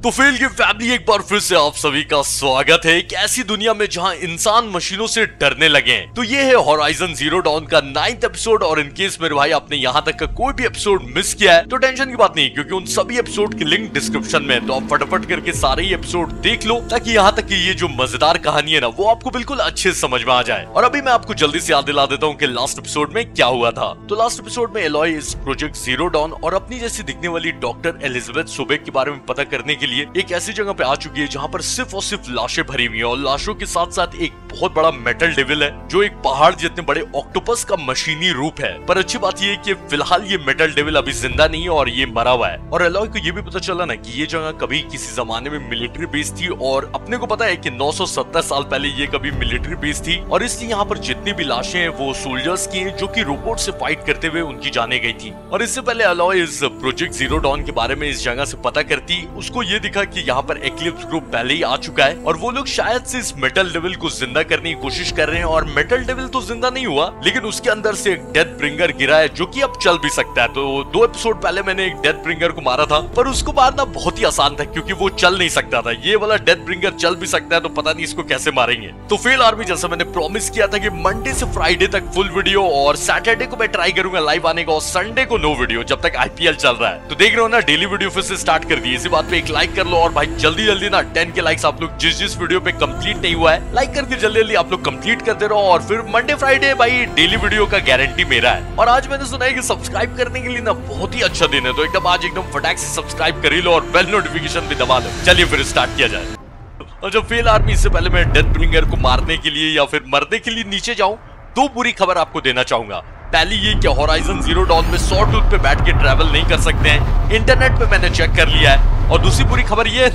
तो फेल की फैमिली एक बार फिर से आप सभी का स्वागत है एक ऐसी दुनिया में जहां इंसान मशीनों से डरने लगे हैं। तो ये है होराइजन जीरो डॉन का 9th एपिसोड और इन केस मेरे भाई आपने यहाँ तक का कोई भी एपिसोड मिस किया है तो टेंशन की बात नहीं, क्योंकि उन सभी एपिसोड की लिंक डिस्क्रिप्शन में है। तो आप फटाफट करके सारे ही एपिसोड देख लो ताकि यहाँ तक की ये जो मजेदार कहानी है ना वो आपको बिल्कुल अच्छे से समझ में आ जाए। और अभी मैं आपको जल्दी से याद दिला देता हूँ कि लास्ट एपिसोड में क्या हुआ था। तो लास्ट एपिसोड में एलॉय इस प्रोजेक्ट जीरो डॉन और अपनी जैसी दिखने वाली डॉक्टर एलिजाबेथ सोबेक के बारे में पता करने के लिए एक ऐसी जगह पे आ चुकी है जहाँ पर सिर्फ और सिर्फ लाशें भरी हुई हैं और लाशों के साथ साथ एक बहुत बड़ा मेटल डेविल है जो एक पहाड़ जितने बड़े ऑक्टोपस का मशीनी रूप है। पर अच्छी बात ये है कि फिलहाल ये मेटल डेविल अभी जिंदा नहीं है और ये मरा हुआ है। और एलॉय को ये भी पता चला ना कि ये जगह कभी किसी जमाने में मिलिट्री बेस थी और अपने को पता है कि 970 साल पहले ये कभी मिलिट्री बेस थी और इसलिए यहाँ पर जितनी भी लाशें हैं वो सोल्जर्स की हैं जो कि रोबोट से फाइट करते हुए उनकी जाने गई थी। और इससे पहले एलॉय इस प्रोजेक्ट जीरो डॉन के बारे में इस जगह से पता करती, उसको ये दिखा कि यहाँ पर एक्लिप्स ग्रुप पहले ही आ चुका है और वो लोग शायद से इस मेटल डेविल को जिंदा करने की कोशिश कर रहे हैं। और मेटल डेविल तो जिंदा नहीं हुआ लेकिन उसके अंदर से एक डेथ ब्रिंगर गिरा है जो कि अब चल भी सकता है। तो 2 एपिसोड पहले मैंने एक डेथ ब्रिंगर को मारा था पर उसको मारना बहुत ही आसान था क्योंकि वो चल नहीं सकता था। ये वाला डेथ ब्रिंगर चल भी सकता है तो पता नहीं इसको कैसे मारेंगे। तो फेल आर्मी जैसा मैंने प्रॉमिस किया था कि मंडे से फ्राइडे तक फुल वीडियो और सैटरडे को मैं ट्राई करूंगा लाइव आने का और संडे को नो वीडियो जब तक आईपीएल चल रहा है। तो देख रहे हो ना डेली वीडियो फिर से स्टार्ट कर दी। इसी बात पे एक लाइक कर लो और भाई जल्दी जल्दी ना 10 के लाइक्स आप लोग जिस वीडियो पे कंप्लीट नहीं हुआ है लाइक करके जल्दी जल्दी आप लोग कंप्लीट करते रहो। और फिर मंडे फ्राइडे भाई डेली वीडियो का गारंटी मेरा है। और आज मैंने सुना है कि सब्सक्राइब करने के लिए ना बहुत ही अच्छा दिन है तो एकदम आज एकदम फटाक से सब्सक्राइब कर ही लो और बेल नोटिफिकेशन भी दबा लो। चलिए फिर स्टार्ट किया जाए। और जब फेल आर्मी इससे पहले मैं डेथ ब्रिंगर को मारने के लिए या फिर मरने के लिए नीचे जाऊं तो बुरी खबर आपको देना चाहूंगा। पहली ये कि होराइजन जीरो डॉन में सॉटूथ पे बैठ के ट्रैवल नहीं कर सकते हैं, इंटरनेट पे मैंने चेक कर लिया है। और दूसरी बुरी खबर ये है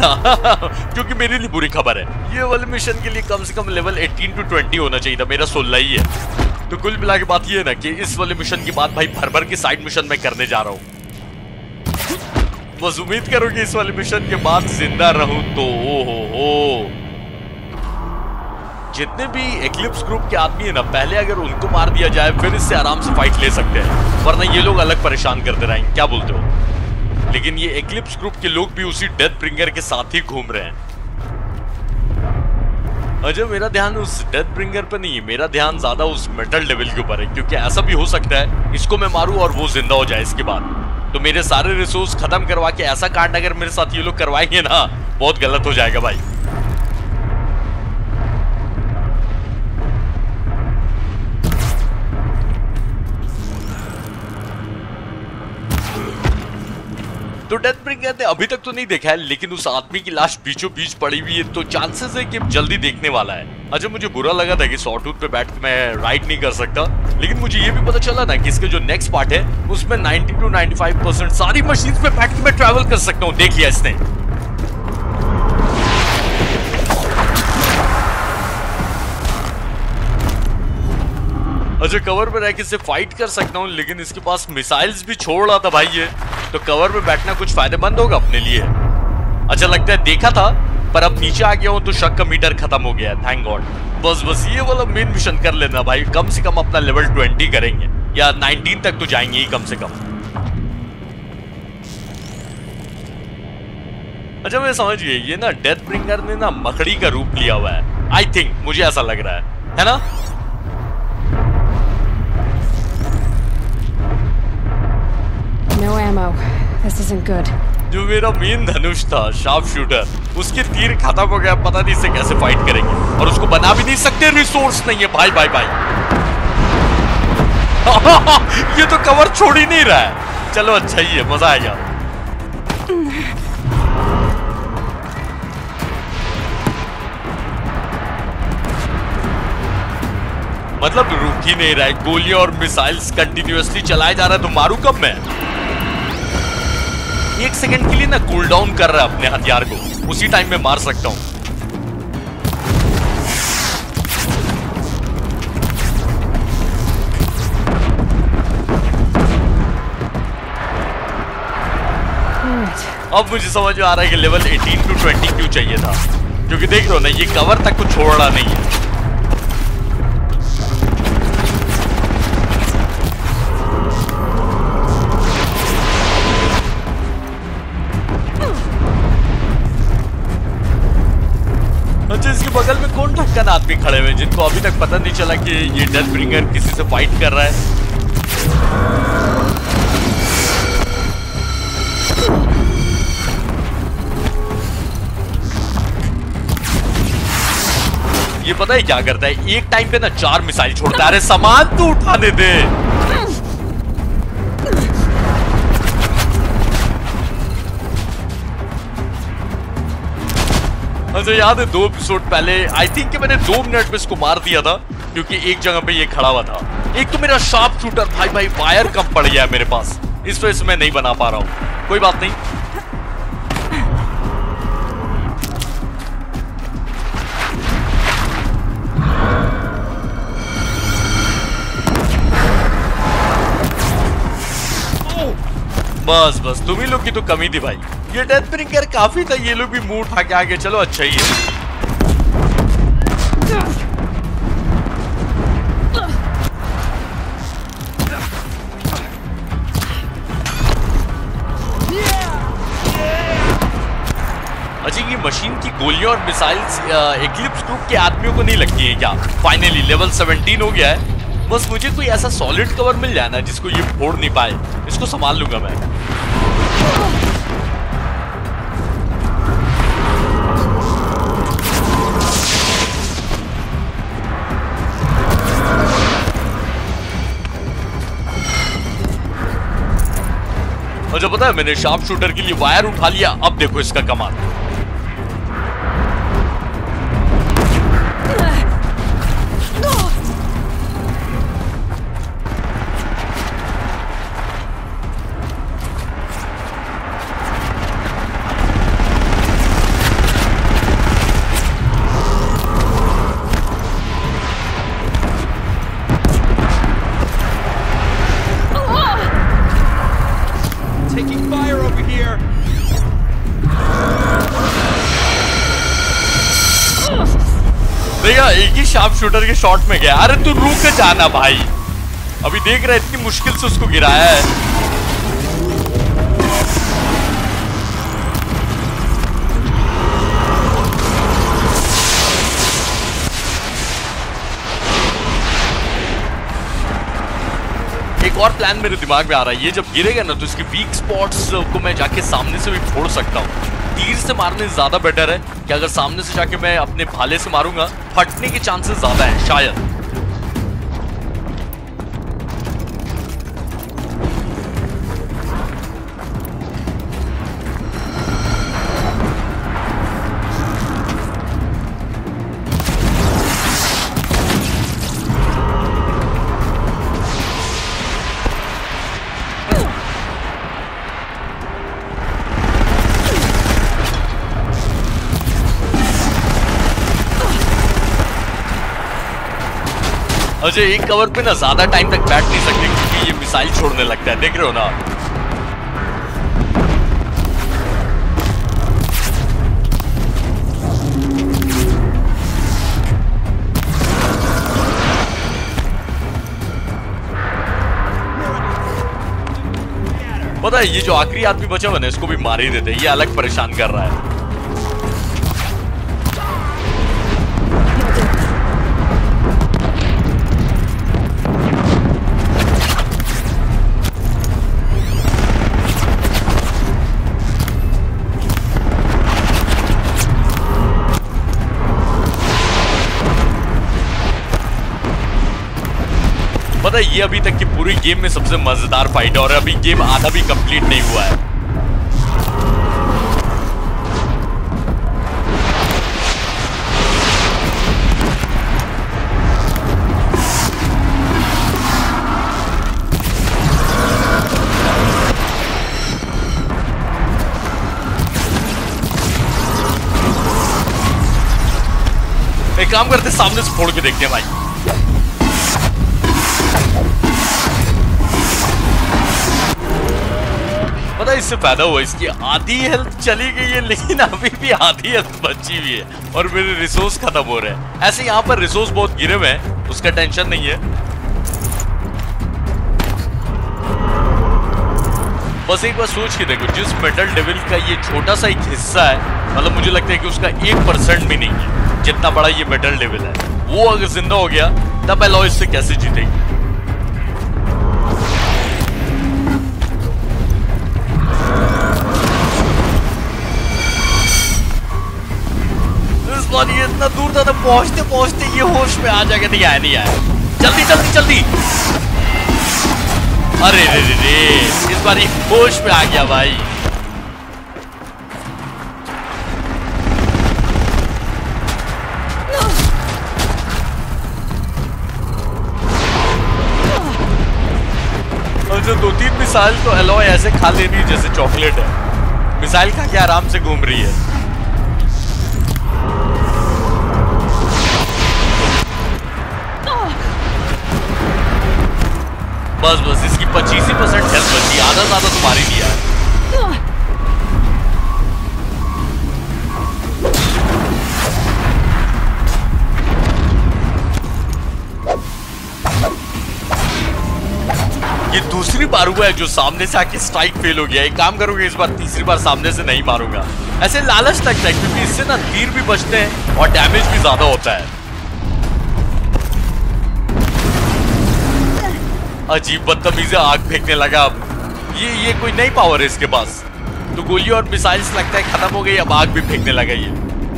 ना जो कि मेरे लिए बुरी खबर है, ये वाले मिशन के लिए कम से कम लेवल 18 to 20 होना चाहिए था, मेरा 16 ही है। तो कुल मिला के बात ये है ना कि इस वाले मिशन के बाद भाई भर के साइड मिशन मैं करने जा रहा हूँ। बस उम्मीद करो कि इस वाले मिशन के बाद जिंदा रहूं तो ओ जितने भी एक्लिप्स ग्रुप के आदमी है ना पहले अगर उनको मार दिया जाए फिर इससे आराम से फाइट ले सकते हैं, वरना ये लोग अलग परेशान करते रहेंगे। क्या बोलते हो? लेकिन ये एक्लिप्स ग्रुप के लोग भी उसी डेथ ब्रिंगर के साथ ही घूम रहे हैं। अजय मेरा ध्यान उस डेथ ब्रिंगर पे नहीं है, मेरा ध्यान ज्यादा उस मेटल डेविल के ऊपर है क्योंकि ऐसा भी हो सकता है इसको मैं मारूं और वो जिंदा हो जाए इसके बाद तो मेरे सारे रिसोर्स खत्म करवा के ऐसा कांड अगर मेरे साथ ये लोग करवाएंगे ना बहुत गलत हो जाएगा भाई। तो डेथ ब्रिंगर ने अभी तक तो नहीं देखा है लेकिन उस आदमी की लाश बीचों बीच पड़ी हुई है तो चांसेस है कि जल्दी देखने वाला है। अच्छा मुझे बुरा लगा था कि सॉटूथ पे बैठ के मैं राइड नहीं कर सकता लेकिन मुझे ये भी पता चला ना कि इसके जो नेक्स्ट पार्ट है उसमें 90 to 95% सारी मशीन्स पे बैठ के मैं ट्रैवल कर सकता हूँ। देख लिया इसने। अच्छा कवर में रह के इससे फाइट कर सकता हूँ लेकिन इसके पास मिसाइल्स भी छोड़ रहा था भाई ये, तो कवर में बैठना कुछ फायदेमंद होगा अपने लिए। अच्छा लगता है देखा था पर अब नीचे आ गया हूँ तो शक का मीटर खत्म हो गया, थैंक गॉड। बस ये वाला मेन मिशन कर लेना भाई, कम से कम अपना लेवल 20 करेंगे या 19 तक तो जाएंगे ही कम से कम। अच्छा मैं समझ गया ये ना डेथ ब्रिंगर ने ना मकड़ी का रूप लिया हुआ है, आई थिंक मुझे ऐसा लग रहा है ना? No ammo. This isn't good. जो मेरा मेन धनुष था शार्प शूटर उसके तीर खत्म हो गया, पता नहीं इससे कैसे फाइट करेंगे और उसको बना भी नहीं सकते, रिसोर्स नहीं है भाई। ये तो कवर छोड़ ही नहीं रहा है। चलो अच्छा ही है, मजा आएगा। मतलब रुक ही नहीं रहा है, गोलियां और मिसाइल्स कंटिन्यूअसली चलाए जा रहा है तो मारू कब मैं? 1 सेकंड के लिए ना कूल डाउन कर रहा है अपने हथियार को, उसी टाइम में मार सकता हूं। अब मुझे समझ में आ रहा है कि लेवल 18 to 20 क्यों चाहिए था, क्योंकि देख रहे हो ना ये कवर तक को छोड़ रहा नहीं है। अच्छा, इसके बगल में कौन ढक्कन आदमी खड़े हुए जिनको अभी तक पता नहीं चला कि ये डेथ ब्रिंगर किसी से फाइट कर रहा है। ये पता है क्या करता है, एक टाइम पे ना 4 मिसाइल छोड़ता है। अरे सामान तो उठाने दे। अच्छा, याद है 2 एपिसोड पहले आई थिंक कि मैंने 2 मिनट में इसको मार दिया था क्योंकि एक जगह पे ये खड़ा हुआ था। एक तो मेरा शार्प शूटर भाई वायर कम पड़ गया है मेरे पास, इस वजह से मैं नहीं बना पा रहा हूं। कोई बात नहीं। बस तुम ही लोग की तो कमी थी भाई। ये डेथ ब्रिंगर काफी था, ये लोग भी मुंह उठा के आगे चलो, अच्छा ही है। अच्छा, ये मशीन की गोलियां और मिसाइल्स एक्लिप्स ग्रुप के आदमियों को नहीं लगती है क्या? फाइनली लेवल 17 हो गया है। बस मुझे कोई ऐसा सॉलिड कवर मिल जाए ना जिसको ये फोड़ नहीं पाए, इसको संभाल लूंगा मैं। और जब पता है मैंने शार्प शूटर के लिए वायर उठा लिया, अब देखो इसका कमाल। देखा, एक ही शार्प शूटर के शॉट में गया। अरे तू रुक जाना भाई, अभी देख रहा है इतनी मुश्किल से उसको गिराया है। एक और प्लान मेरे दिमाग में आ रहा है, ये जब गिरेगा ना तो इसके वीक स्पॉट्स को मैं जाके सामने से भी फोड़ सकता हूँ। तीर से मारने से ज्यादा बेटर है कि अगर सामने से जाके मैं अपने भाले से मारूंगा, फटने के चांसेस ज्यादा है शायद। अच्छा, एक कवर पे ना ज्यादा टाइम तक बैठ नहीं सकते क्योंकि ये मिसाइल छोड़ने लगता है, देख रहे हो ना। पता है ये जो आखिरी आदमी बचा हुआ ना, इसको भी मार ही देते, ये अलग परेशान कर रहा है। पता है ये अभी तक की पूरी गेम में सबसे मजेदार फाइट है और अभी गेम आधा भी कंप्लीट नहीं हुआ है। एक काम करते सामने से फोड़ के देखते हैं भाई। पता है इससे फायदा हुआ, इसकी आधी हेल्थ चली गई है लेकिन अभी भी आधी हेल्थ बची हुई है और मेरे रिसोर्स खत्म हो रहे हैं। ऐसे यहाँ पर रिसोर्स बहुत गिरे हुए हैं, उसका टेंशन नहीं है। बस एक बार सोच के देखो, जिस मेटल डेविल का ये छोटा सा एक हिस्सा है, मतलब मुझे लगता है कि उसका 1% भी नहीं है। जितना बड़ा ये मेटल डेविल है, वो अगर जिंदा हो गया तब एलॉय इससे कैसे जीतेगी। इस बार ये इतना दूर था, पहुंचते पहुंचते ये होश में आ जाएगा। नहीं आया, नहीं आया। जल्दी जल्दी जल्दी। अरे रे रे रे, इस बार ये होश में आ गया भाई। और जो 2-3 मिसाइल तो एलॉय ऐसे खा ले रही है जैसे चॉकलेट है। मिसाइल खा के आराम से घूम रही है। बस बस इसकी 25% हेल्थ बची, आधा ज्यादा तो मार ही दिया है। ये दूसरी बार हुआ है जो सामने से आके स्ट्राइक फेल हो गया। एक काम करूंगा, इस बार तीसरी बार सामने से नहीं मारूंगा। ऐसे लालच लगता है क्योंकि इससे ना तीर भी बचते हैं और डैमेज भी ज्यादा होता है। अजीब बदतमीजी आग फेंकने लगा। अब ये कोई नई पावर है इसके पास। तो गोली और मिसाइल्स लगता है खत्म हो गई, अब आग भी फेंकने लगा ये।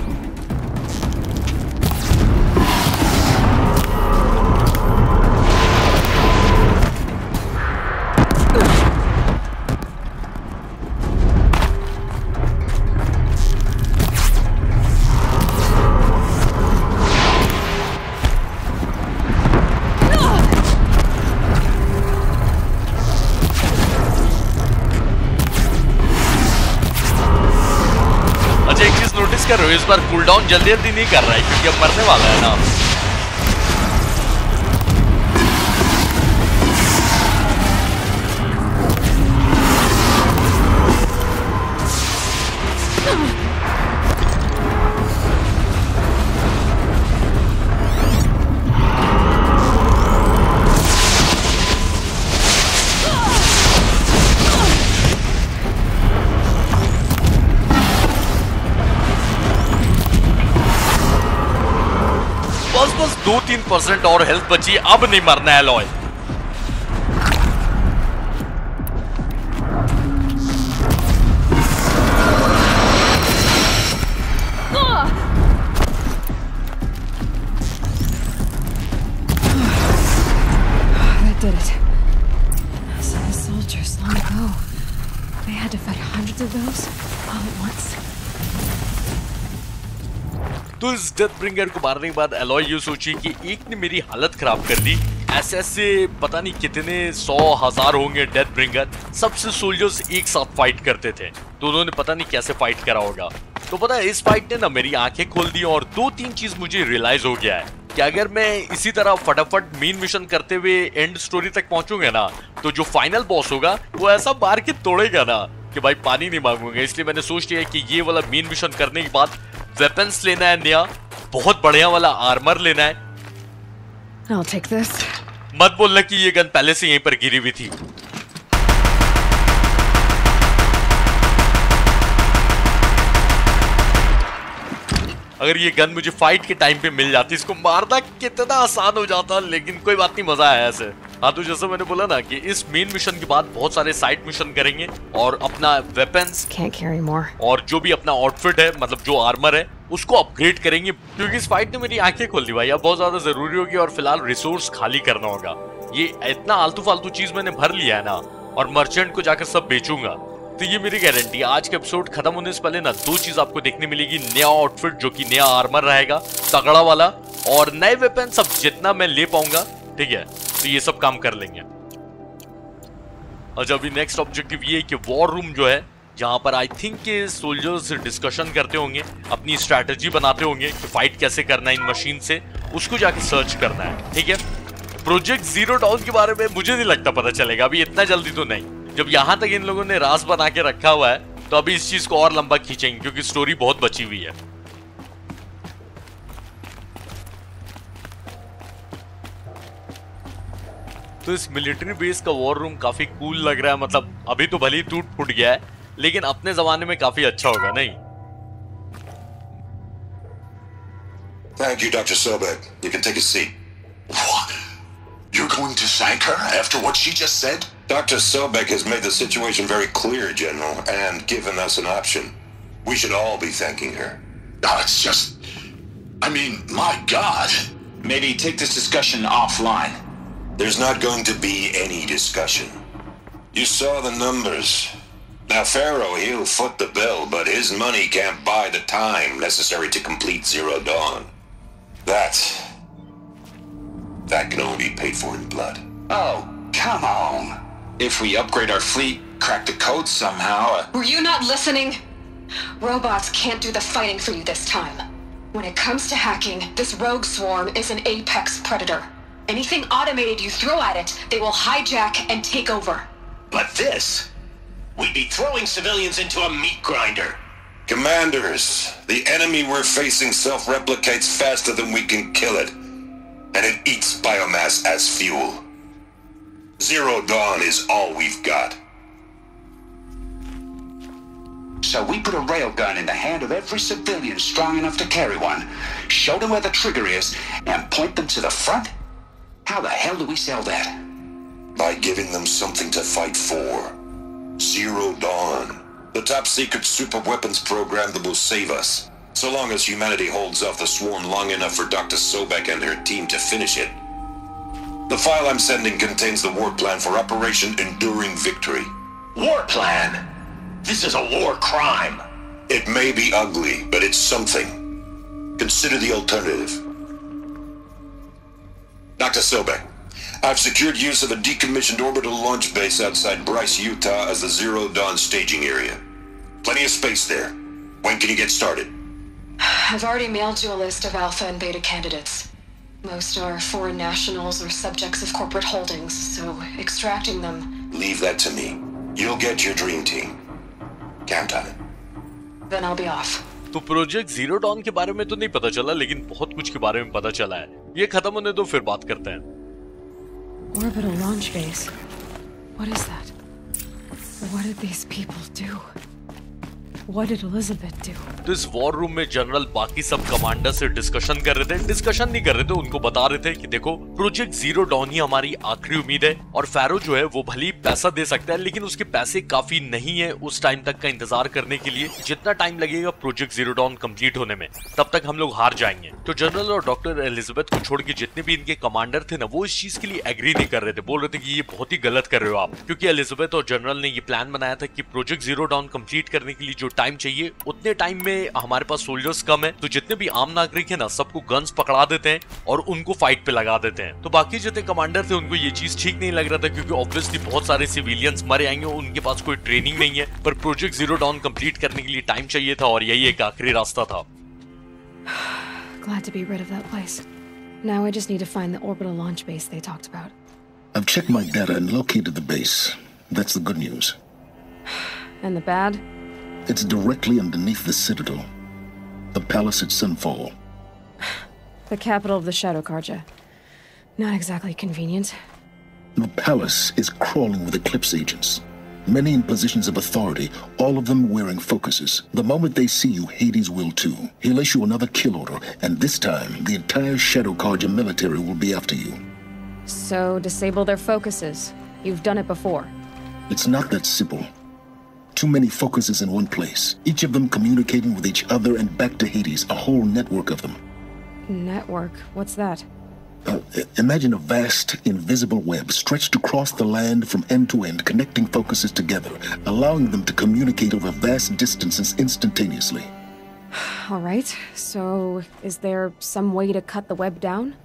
नोटिस कर रहे हो, इस बार कूलडाउन जल्दी जल्दी नहीं कर रहा है क्योंकि अब मरने वाला है ना। बस 2-3% और हेल्थ बची, अब नहीं मरना है Aloy. That did it. So the soldiers long ago, they had to fight hundreds of those all at once. तो इस डेथ ब्रिंगर को मारने के बाद एलॉय ये सोची कि एक ने मेरी हालत खराब कर दी। ऐसे ऐसे पता नहीं कितने 100,000 होंगे डेथ ब्रिंगर, सबसे सोल्जर्स एक साथ फाइट करते थे, तो उन्होंने पता नहीं कैसे फाइट करा होगा। तो पता है इस फाइट ने ना मेरी आंखें खोल दी और 2-3 चीज मुझे रियलाइज हो गया है कि अगर मैं इसी तरह फटाफट मेन मिशन करते हुए एंड स्टोरी तक पहुंचूंगा ना, तो जो फाइनल बॉस होगा वो ऐसा मार के तोड़ेगा ना कि भाई पानी नहीं मांगूंगा। इसलिए मैंने सोच लिया कि ये वाला मेन मिशन करने के बाद वेपन्स लेना है नया, बहुत बढ़िया वाला आर्मर लेना है। I'll take this. मत बोलना कि ये गन पहले से यहीं पर गिरी हुई थी। अगर ये गन मुझे फाइट के टाइम पे मिल जाती, इसको मारना कितना आसान हो जाता, लेकिन कोई बात नहीं, मजा आया ऐसे। हाँ, तो जैसे मैंने बोला ना कि इस मेन मिशन के बाद बहुत सारे साइड मिशन करेंगे और अपना वेपन्स और जो भी अपना आउटफिट है, मतलब जो आर्मर है, उसको अपग्रेड करेंगे क्योंकि इस फाइट ने मेरी आंखें खोल दी भाई। अब बहुत ज्यादा जरूरी होगी और फिलहाल रिसोर्स खाली करना होगा। ये इतना आलतू फालतू चीज मैंने भर लिया है ना, और मर्चेंट को जाकर सब बेचूंगा। तो ये मेरी गारंटी। आज के एपिसोड खत्म होने से पहले ना 2 चीज आपको देखने मिलेगी। नया आउटफिट जो कि नया आर्मर रहेगा तगड़ा वाला, और नए वेपन सब जितना मैं ले पाऊंगा, ठीक है, तो ये सब काम कर लेंगे। और जब नेक्स्ट ऑब्जेक्टिव ये है कि वॉर रूम जो है, जहां पर आई थिंक के सोल्जर्स डिस्कशन करते होंगे, अपनी स्ट्रैटेजी बनाते होंगे कि फाइट कैसे करना है इन मशीन से, उसको जाके सर्च करना है। ठीक है, प्रोजेक्ट जीरो डाउन के बारे में मुझे नहीं लगता पता चलेगा अभी, इतना जल्दी तो नहीं। जब यहां तक इन लोगों ने राज बना के रखा हुआ है, तो अभी इस चीज को और लंबा खींचेंगे क्योंकि स्टोरी बहुत बची हुई है। तो इस मिलिट्री बेस का वॉर रूम काफी कूल लग रहा है। मतलब अभी तो भले ही टूट फूट गया है, लेकिन अपने जमाने में काफी अच्छा होगा नहीं? Thank you, Dr. Sobek. You can take a seat. What? You're going to thank her after what she just said? Dr. Sobek has made the situation very clear, General, and given us an option. We should all be thanking her. Oh, it's just... I mean, my God. Maybe take this discussion offline. There's not going to be any discussion. You saw the numbers. Now, Pharaoh, he'll foot the bill, but his money can't buy the time necessary to complete Zero Dawn. That can only be paid for in blood. Oh, come on. If we upgrade our fleet, crack the code somehow... Were you not listening? Robots can't do the fighting for you this time. When it comes to hacking, this rogue swarm is an apex predator. Anything automated you throw at it, they will hijack and take over. But this... we'd be throwing civilians into a meat grinder. Commanders, the enemy we're facing self-replicates faster than we can kill it. And it eats biomass as fuel. Zero Dawn is all we've got. So we put a railgun in the hand of every civilian strong enough to carry one, show them where the trigger is, and point them to the front? How the hell do we sell that? By giving them something to fight for. Zero Dawn. The top-secret super-weapons program that will save us. So long as humanity holds off the swarm long enough for Dr. Sobek and her team to finish it. The file I'm sending contains the war plan for Operation Enduring Victory. War plan? This is a war crime. It may be ugly, but it's something. Consider the alternative. Dr. Sobek, I've secured use of a decommissioned orbital launch base outside Bryce, Utah as the Zero Dawn staging area. Plenty of space there. When can you get started? I've already mailed you a list of alpha and beta candidates. Most are foreign nationals or subjects of corporate holdings, so extracting them... Leave that to me. You'll get your dream team. Count on it. Then I'll be off. तो project zero dawn के बारे में तो नहीं पता चला, लेकिन बहुत कुछ के बारे में पता चला है। ये खत्म होने दो, फिर बात करते हैं। Orbital launch base. What is that? What did these people do? What did Elizabeth do? तो इस वॉर रूम में जनरल बाकी सब कमांडर से डिस्कशन कर रहे थे। डिस्कशन नहीं कर रहे थे, उनको बता रहे थे कि देखो प्रोजेक्ट जीरो डॉन ही हमारी आखिरी उम्मीद है, और फैरो जो है वो भली पैसा दे सकता है, लेकिन उसके पैसे काफी नहीं है उस टाइम तक का इंतजार करने के लिए। जितना टाइम लगेगा प्रोजेक्ट जीरो डॉन कंप्लीट होने में, तब तक हम लोग हार जाएंगे। तो जनरल और डॉक्टर एलिजाबेथ को छोड़ के जितने भी इनके कमांडर थे ना, वो इस चीज के लिए एग्री नहीं कर रहे थे। बोल रहे थे कि ये बहुत ही गलत कर रहे हो आप, क्योंकि एलिजाबेथ और जनरल ने ये प्लान बनाया था कि प्रोजेक्ट जीरो डॉन कंप्लीट करने के लिए जो टाइम चाहिए, उतने टाइम में हमारे पास सोल्जर्स कम है, तो जितने भी आम नागरिक है ना, सबको गन्स पकड़ा देते हैं और उनको फाइट पे लगा देते हैं। तो बाकी जितने कमांडर थे उनको ये चीज ठीक नहीं लग रहा था, क्योंकि ऑब्वियसली बहुत सारे सिविलियंस मरे आएंगे, उनके पास कोई ट्रेनिंग नहीं है। पर प्रोजेक्ट जीरो डॉन कंप्लीट करने के लिए टाइम चाहिए था, और यही एक आखिरी रास्ता था। Glad to be rid of that place. Now I just need to find the orbital launch base they talked about. I've checked my data and located the base. That's the good news. And the bad? It's directly underneath the Citadel. The palace at Sunfall. The capital of the Shadow Carja. Not exactly convenient. The palace is crawling with Eclipse agents. Many in positions of authority, all of them wearing focuses. The moment they see you, Hades will too. He'll issue another kill order, and this time, the entire Shadow Carja military will be after you. So, disable their focuses. You've done it before. It's not that simple. Too many focuses in one place, each of them communicating with each other and back to Hades, a whole network of them. Network? What's that? Imagine a vast, invisible web stretched across the land from end to end, connecting focuses together, allowing them to communicate over vast distances instantaneously. All right, so is there some way to cut the web down?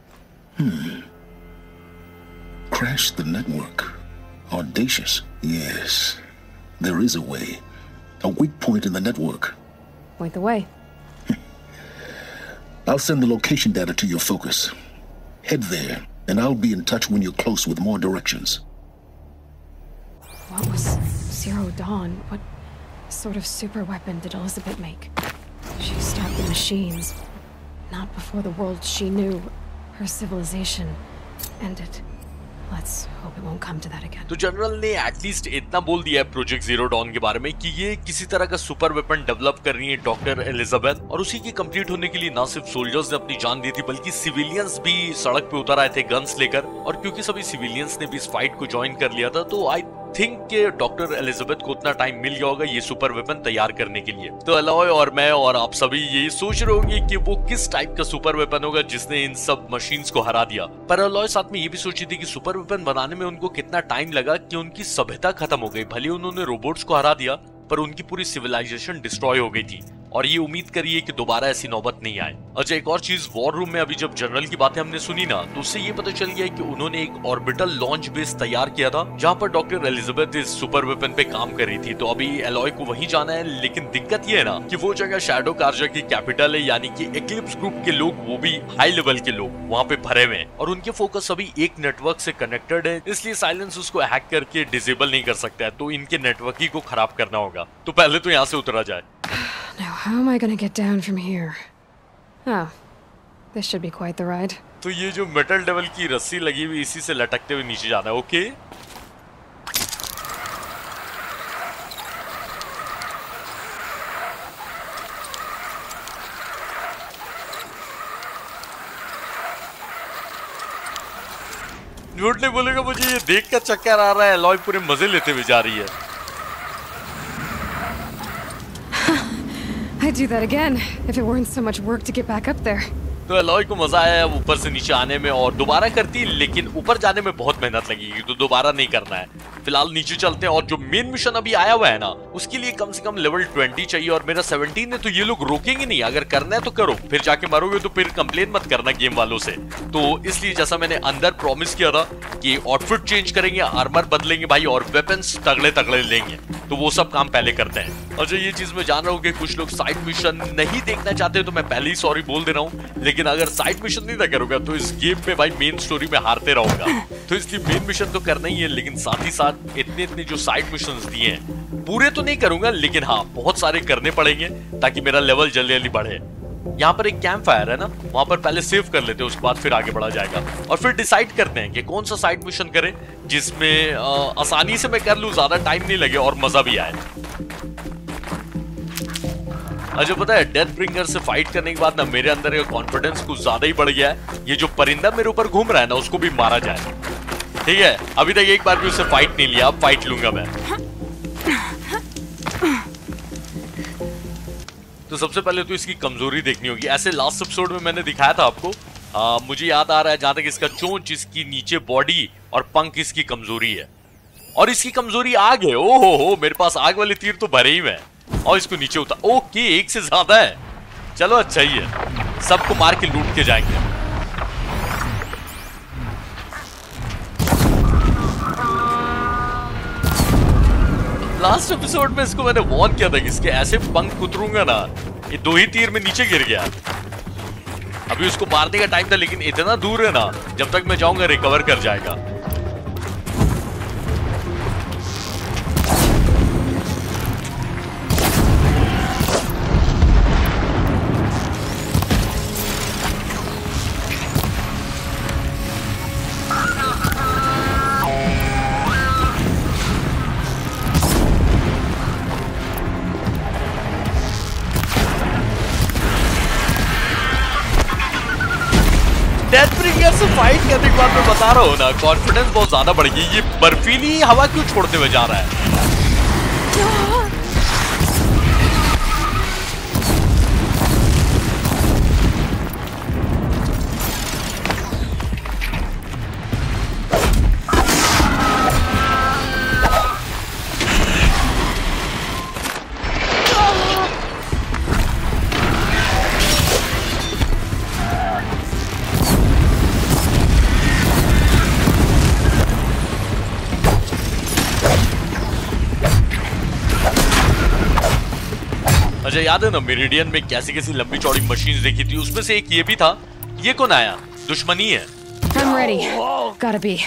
Crash the network. Audacious. Yes. There is a way. A weak point in the network. Point the way. I'll send the location data to your focus. Head there, and I'll be in touch when you're close with more directions. What was Zero Dawn? What sort of super weapon did Elizabeth make? She stopped the machines. Not before the world she knew, her civilization, ended. Let's hope it won't come to that again. तो general ने at least इतना बोल दिया है project zero dawn के बारे में कि ये किसी तरह का सुपर वेपन डेवलप कर रही है डॉक्टर एलिजाबेथ, और उसी के कंप्लीट होने के लिए ना सिर्फ सोल्जर्स ने अपनी जान दी थी बल्कि सिविलियंस भी सड़क पे उतर आए थे गन्स लेकर। और क्योंकि सभी सिविलियंस ने भी इस फाइट को ज्वाइन कर लिया था तो आई थिंक कि डॉक्टर एलिजाबेथ को उतना टाइम मिल गया होगा ये सुपर वेपन तैयार करने के लिए। तो अलॉय और मैं और आप सभी यही सोच रहे होंगे कि वो किस टाइप का सुपर वेपन होगा जिसने इन सब मशीन्स को हरा दिया। पर अलॉय साथ में ये भी सोची थी कि सुपर वेपन बनाने में उनको कितना टाइम लगा कि उनकी सभ्यता खत्म हो गई। भले उन्होंने रोबोट्स को हरा दिया पर उनकी पूरी सिविलाइजेशन डिस्ट्रॉय हो गई थी, और ये उम्मीद करिए कि दोबारा ऐसी नौबत नहीं आए। अच्छा, एक और चीज, वॉर रूम में अभी जब जनरल की बातें हमने सुनी ना तो उससे ये पता चल गया कि उन्होंने एक ऑर्बिटल लॉन्च बेस तैयार किया था जहां पर डॉक्टर एलिजाबेथ इस सुपर वेपन पे काम कर रही थी। तो अभी एलॉय को वहीं जाना है, लेकिन दिक्कत ये है ना कि वो जगह शैडो कार्जा की कैपिटल है, यानी कि एक्लिप्स ग्रुप के लोग, वो भी हाई लेवल के लोग वहाँ पे भरे हुए हैं और उनके फोकस अभी एक नेटवर्क से कनेक्टेड है, इसलिए साइलेंस उसको हैक करके डिसेबल नहीं कर सकता है। तो इनके नेटवर्क ही को खराब करना होगा। तो पहले तो यहाँ से उतरा जाए। Now, how am I gonna get down from here? Oh, this should be quite the ride. तो ये जो मेटल डेवल की रस्सी लगी हुई इसी से लटकते हुए नीचे जाना है। ओके, झूठ नहीं बोलेगा, मुझे ये देख कर चक्कर आ रहा है। एलॉय पूरे मजे लेते हुए जा रही है। I'd do that again if it weren't so much work to get back up there. तो एलॉय को मजा आया ऊपर से नीचे आने में और दोबारा करती, लेकिन ऊपर जाने में बहुत मेहनत लगेगी तो दोबारा नहीं करना है। फिलहाल नीचे चलते हैं और जो मेन मिशन अभी आया हुआ है ना उसके लिए कम से कम लेवल 20 चाहिए और मेरा 17 है, तो ये लोग रोकेंगे नहीं। अगर करना है तो करो, फिर जाके मरोगे तो फिर कंप्लेन मत करना गेम वालों से। तो इसलिए जैसा मैंने अंदर प्रॉमिस किया था कि आउटफिट चेंज करेंगे, आर्मर बदलेंगे भाई और वेपन्स तगड़े तगड़े लेंगे, तो वो सब काम पहले करते हैं। और जो ये चीज मैं जान रहा हूँ कि कुछ लोग साइड मिशन नहीं देखना चाहते तो मैं पहले ही सॉरी बोल दे रहा हूँ, लेकिन अगर साइड मिशन नहीं ना करूंगा तो इस गेम में भाई मेन स्टोरी में हारते रहूंगा। तो इसलिए मेन मिशन तो करना ही है, लेकिन साथ ही साथ इतने जो साइड मिशंस दिए हैं पूरे तो नहीं करूंगा, लेकिन हाँ बहुत सारे करने पड़ेंगे ताकि मेरा लेवल जल्दी जल्दी बढ़े। यहाँ पर एक कैंप फायर है ना, वहां पर पहले सेव कर लेते हैं, उसके बाद फिर आगे बढ़ा जाएगा और फिर डिसाइड करते हैं कि कौन सा साइड मिशन करें जिसमें आसानी से मैं कर लूं, ज्यादा टाइम नहीं लगे और मजा भी आए। अच्छा पता है, डेथ ब्रिंगर से फाइट करने के बाद ना मेरे अंदर का कॉन्फिडेंस कुछ ज्यादा ही बढ़ गया है। ये जो परिंदा मेरे ऊपर घूम रहा है ना उसको भी मारा जाए, ठीक है। अभी तक एक बार भी उससे फाइट नहीं लिया, अब फाइट लूंगा मैं। तो सबसे पहले तो इसकी कमजोरी देखनी होगी। ऐसे लास्ट एपिसोड में मैंने दिखाया था आपको, मुझे याद आ रहा है जहां तक इसका चोंच, इसकी नीचे बॉडी और पंख इसकी कमजोरी है, और इसकी कमजोरी आग है। ओहो हो, मेरे पास आग वाले तीर तो भरे ही में, और इसको नीचे उतार। ओके, एक से ज्यादा है, चलो अच्छा ही है, सबको मार के लूट के जाएंगे। लास्ट एपिसोड में इसको मैंने वॉर्न किया था कि इसके ऐसे पंख कुतरूंगा ना, ये 2 ही तीर में नीचे गिर गया। अभी उसको मारने का टाइम था, लेकिन इतना दूर है ना, जब तक मैं जाऊंगा रिकवर कर जाएगा। डेथ ब्रिंगर से फाइट करने के बाद मैं बता रहा हूँ ना, कॉन्फिडेंस बहुत ज्यादा बढ़ गई। ये बर्फीली हवा क्यों छोड़ते हुए जा रहा है? अच्छा याद है ना मेरिडियन में कैसी कैसी लंबी चौड़ी मशीन्स देखी थी, उसमें से एक ये भी था। ये कौन आया? दुश्मनी है। I'm ready. Gotta be.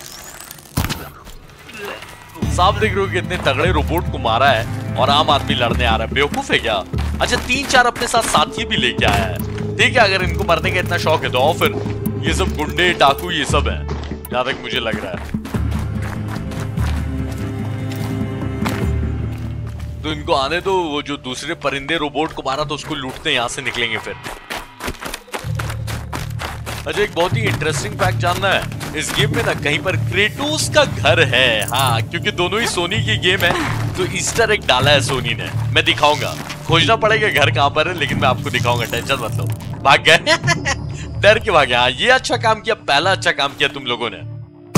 साफ देख रहे हो कि इतने तगड़े रोबोट को मारा है और आम आदमी लड़ने आ रहा है, बेवकूफ है क्या? अच्छा 3-4 अपने साथ साथी भी लेके आया है। ठीक है, अगर इनको मरने का इतना शौक है तो आओ फिर, ये सब गुंडे डाकू ये सब है। जहां तक मुझे लग रहा है। तो इनको आने दो, वो जो दूसरे परिंदे रोबोट को मारा तो उसको लूटते यहां से निकलेंगे फिर। अच्छा, एक बहुत ही इंटरेस्टिंग फैक्ट जानना है, इस गेम में ना कहीं पर क्रेटोस का घर है। हाँ, क्योंकि दोनों ही सोनी की गेम है तो ईस्टर एग डाला है सोनी ने। मैं दिखाऊंगा, खोजना पड़ेगा घर कहां पर है, लेकिन मैं आपको दिखाऊंगा, टेंशन मत लो। भाग गए डर के भागे। हाँ, ये अच्छा काम किया, पहला अच्छा काम किया तुम लोगों ने।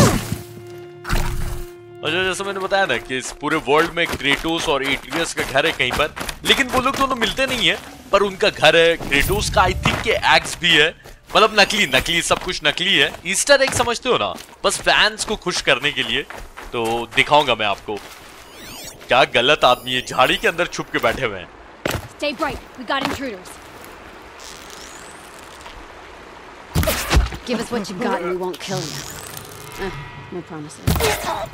अच्छा, जैसे मैंने बताया ना कि इस पूरे वर्ल्ड में क्रेटोस और एट्रियस का घर है कहीं पर, लेकिन वो लोग दोनों मिलते नहीं है, पर उनका घर है। क्रेटोस का आई थिंक के एक्स भी है, मतलब नकली सब कुछ नकली है। ईस्टर एग समझते हो ना, बस फैंस को खुश करने के लिए। तो दिखाऊंगा मैं आपको। क्या गलत आदमी है, झाड़ी के अंदर छुप के बैठे हुए हैं। Stay bright. We got intruders. Give us what you got and we won't kill you. No promises.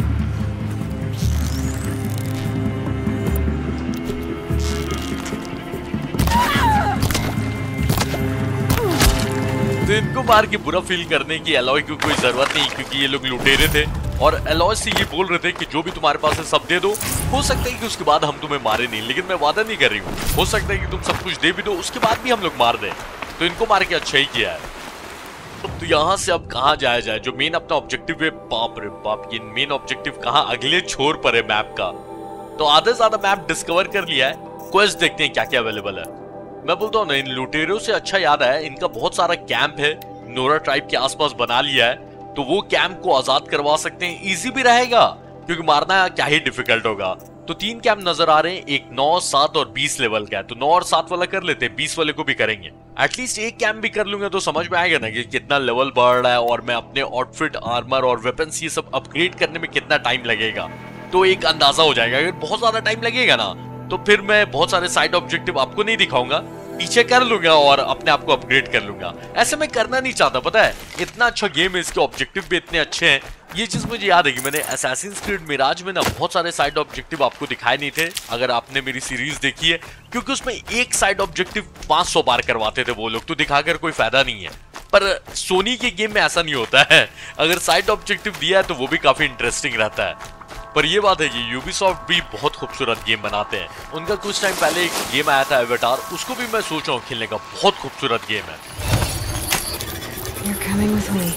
तो इनको मार के बुरा फील करने की एलॉय को कोई जरूरत नहीं, क्योंकि ये लोग लुटेरे थे और एलॉय से ये बोल रहे थे कि जो भी तुम्हारे पास है सब दे दो। हो सकता है कि उसके बाद हम तुम्हें मारे नहीं, लेकिन मैं वादा नहीं कर रही हूँ। हो सकता है कि तुम सब कुछ दे भी दो, उसके बाद भी हम लोग मार दें। तो इनको मार के अच्छा ही किया है। तो यहाँ से अब कहाँ जाया जाए, जो मेन अपना ऑब्जेक्टिव है। बाप रे बाप, ये मेन ऑब्जेक्टिव कहाँ, अगले छोर पर है मैप का। तो आधे से ज्यादा मैप डिस्कवर कर लिया है। क्वेस्ट देखते हैं क्या क्या अवेलेबल है। मैं बोलता हूँ ना, इन लुटेरों से अच्छा याद है, इनका बहुत सारा कैंप है नोरा ट्राइब के आसपास बना लिया है, तो वो कैंप को आजाद करवा सकते हैं। इजी भी रहेगा, क्योंकि मारना क्या ही डिफिकल्ट होगा। तो 3 कैंप नजर आ रहे हैं, एक 9, 7 और 20 लेवल का है। तो 9 और 7 वाला कर लेते हैं, 20 वाले को भी करेंगे। एटलीस्ट एक कैंप भी कर लूंगा तो समझ में आएगा ना कि कितना लेवल बढ़ रहा है, और मैं अपने आउटफिट, आर्मर और वेपन्स ये सब अपग्रेड करने में कितना टाइम लगेगा, तो एक अंदाजा हो जाएगा। अगर बहुत ज्यादा टाइम लगेगा ना, तो फिर मैं बहुत सारे साइड ऑब्जेक्टिव आपको नहीं दिखाऊंगा, पीछे कर लूंगा और अपने आप को अपग्रेड कर लूंगा। ऐसे मैं करना नहीं चाहता, पता है, इतना अच्छा गेम है, इसके ऑब्जेक्टिव भी इतने अच्छे हैं। ये चीज मुझे याद है कि मैंने असैसिन्स क्रीड मिराज में ना बहुत सारे साइड ऑब्जेक्टिव आपको दिखाए नहीं थे, अगर आपने मेरी सीरीज देखी है, क्योंकि उसमें एक साइड ऑब्जेक्टिव 500 बार करवाते थे वो लोग, तो दिखाकर कोई फायदा नहीं है। पर सोनी के गेम में ऐसा नहीं होता है, अगर साइड ऑब्जेक्टिव दिया है तो वो भी काफी इंटरेस्टिंग रहता है। पर ये बात है कि यूबीसॉफ्ट भी बहुत खूबसूरत गेम बनाते हैं। उनका कुछ टाइम पहले एक गेम आया था एवेटार, उसको भी मैं सोच रहा हूँ खेलने का, बहुत खूबसूरत गेम है। You're coming with me.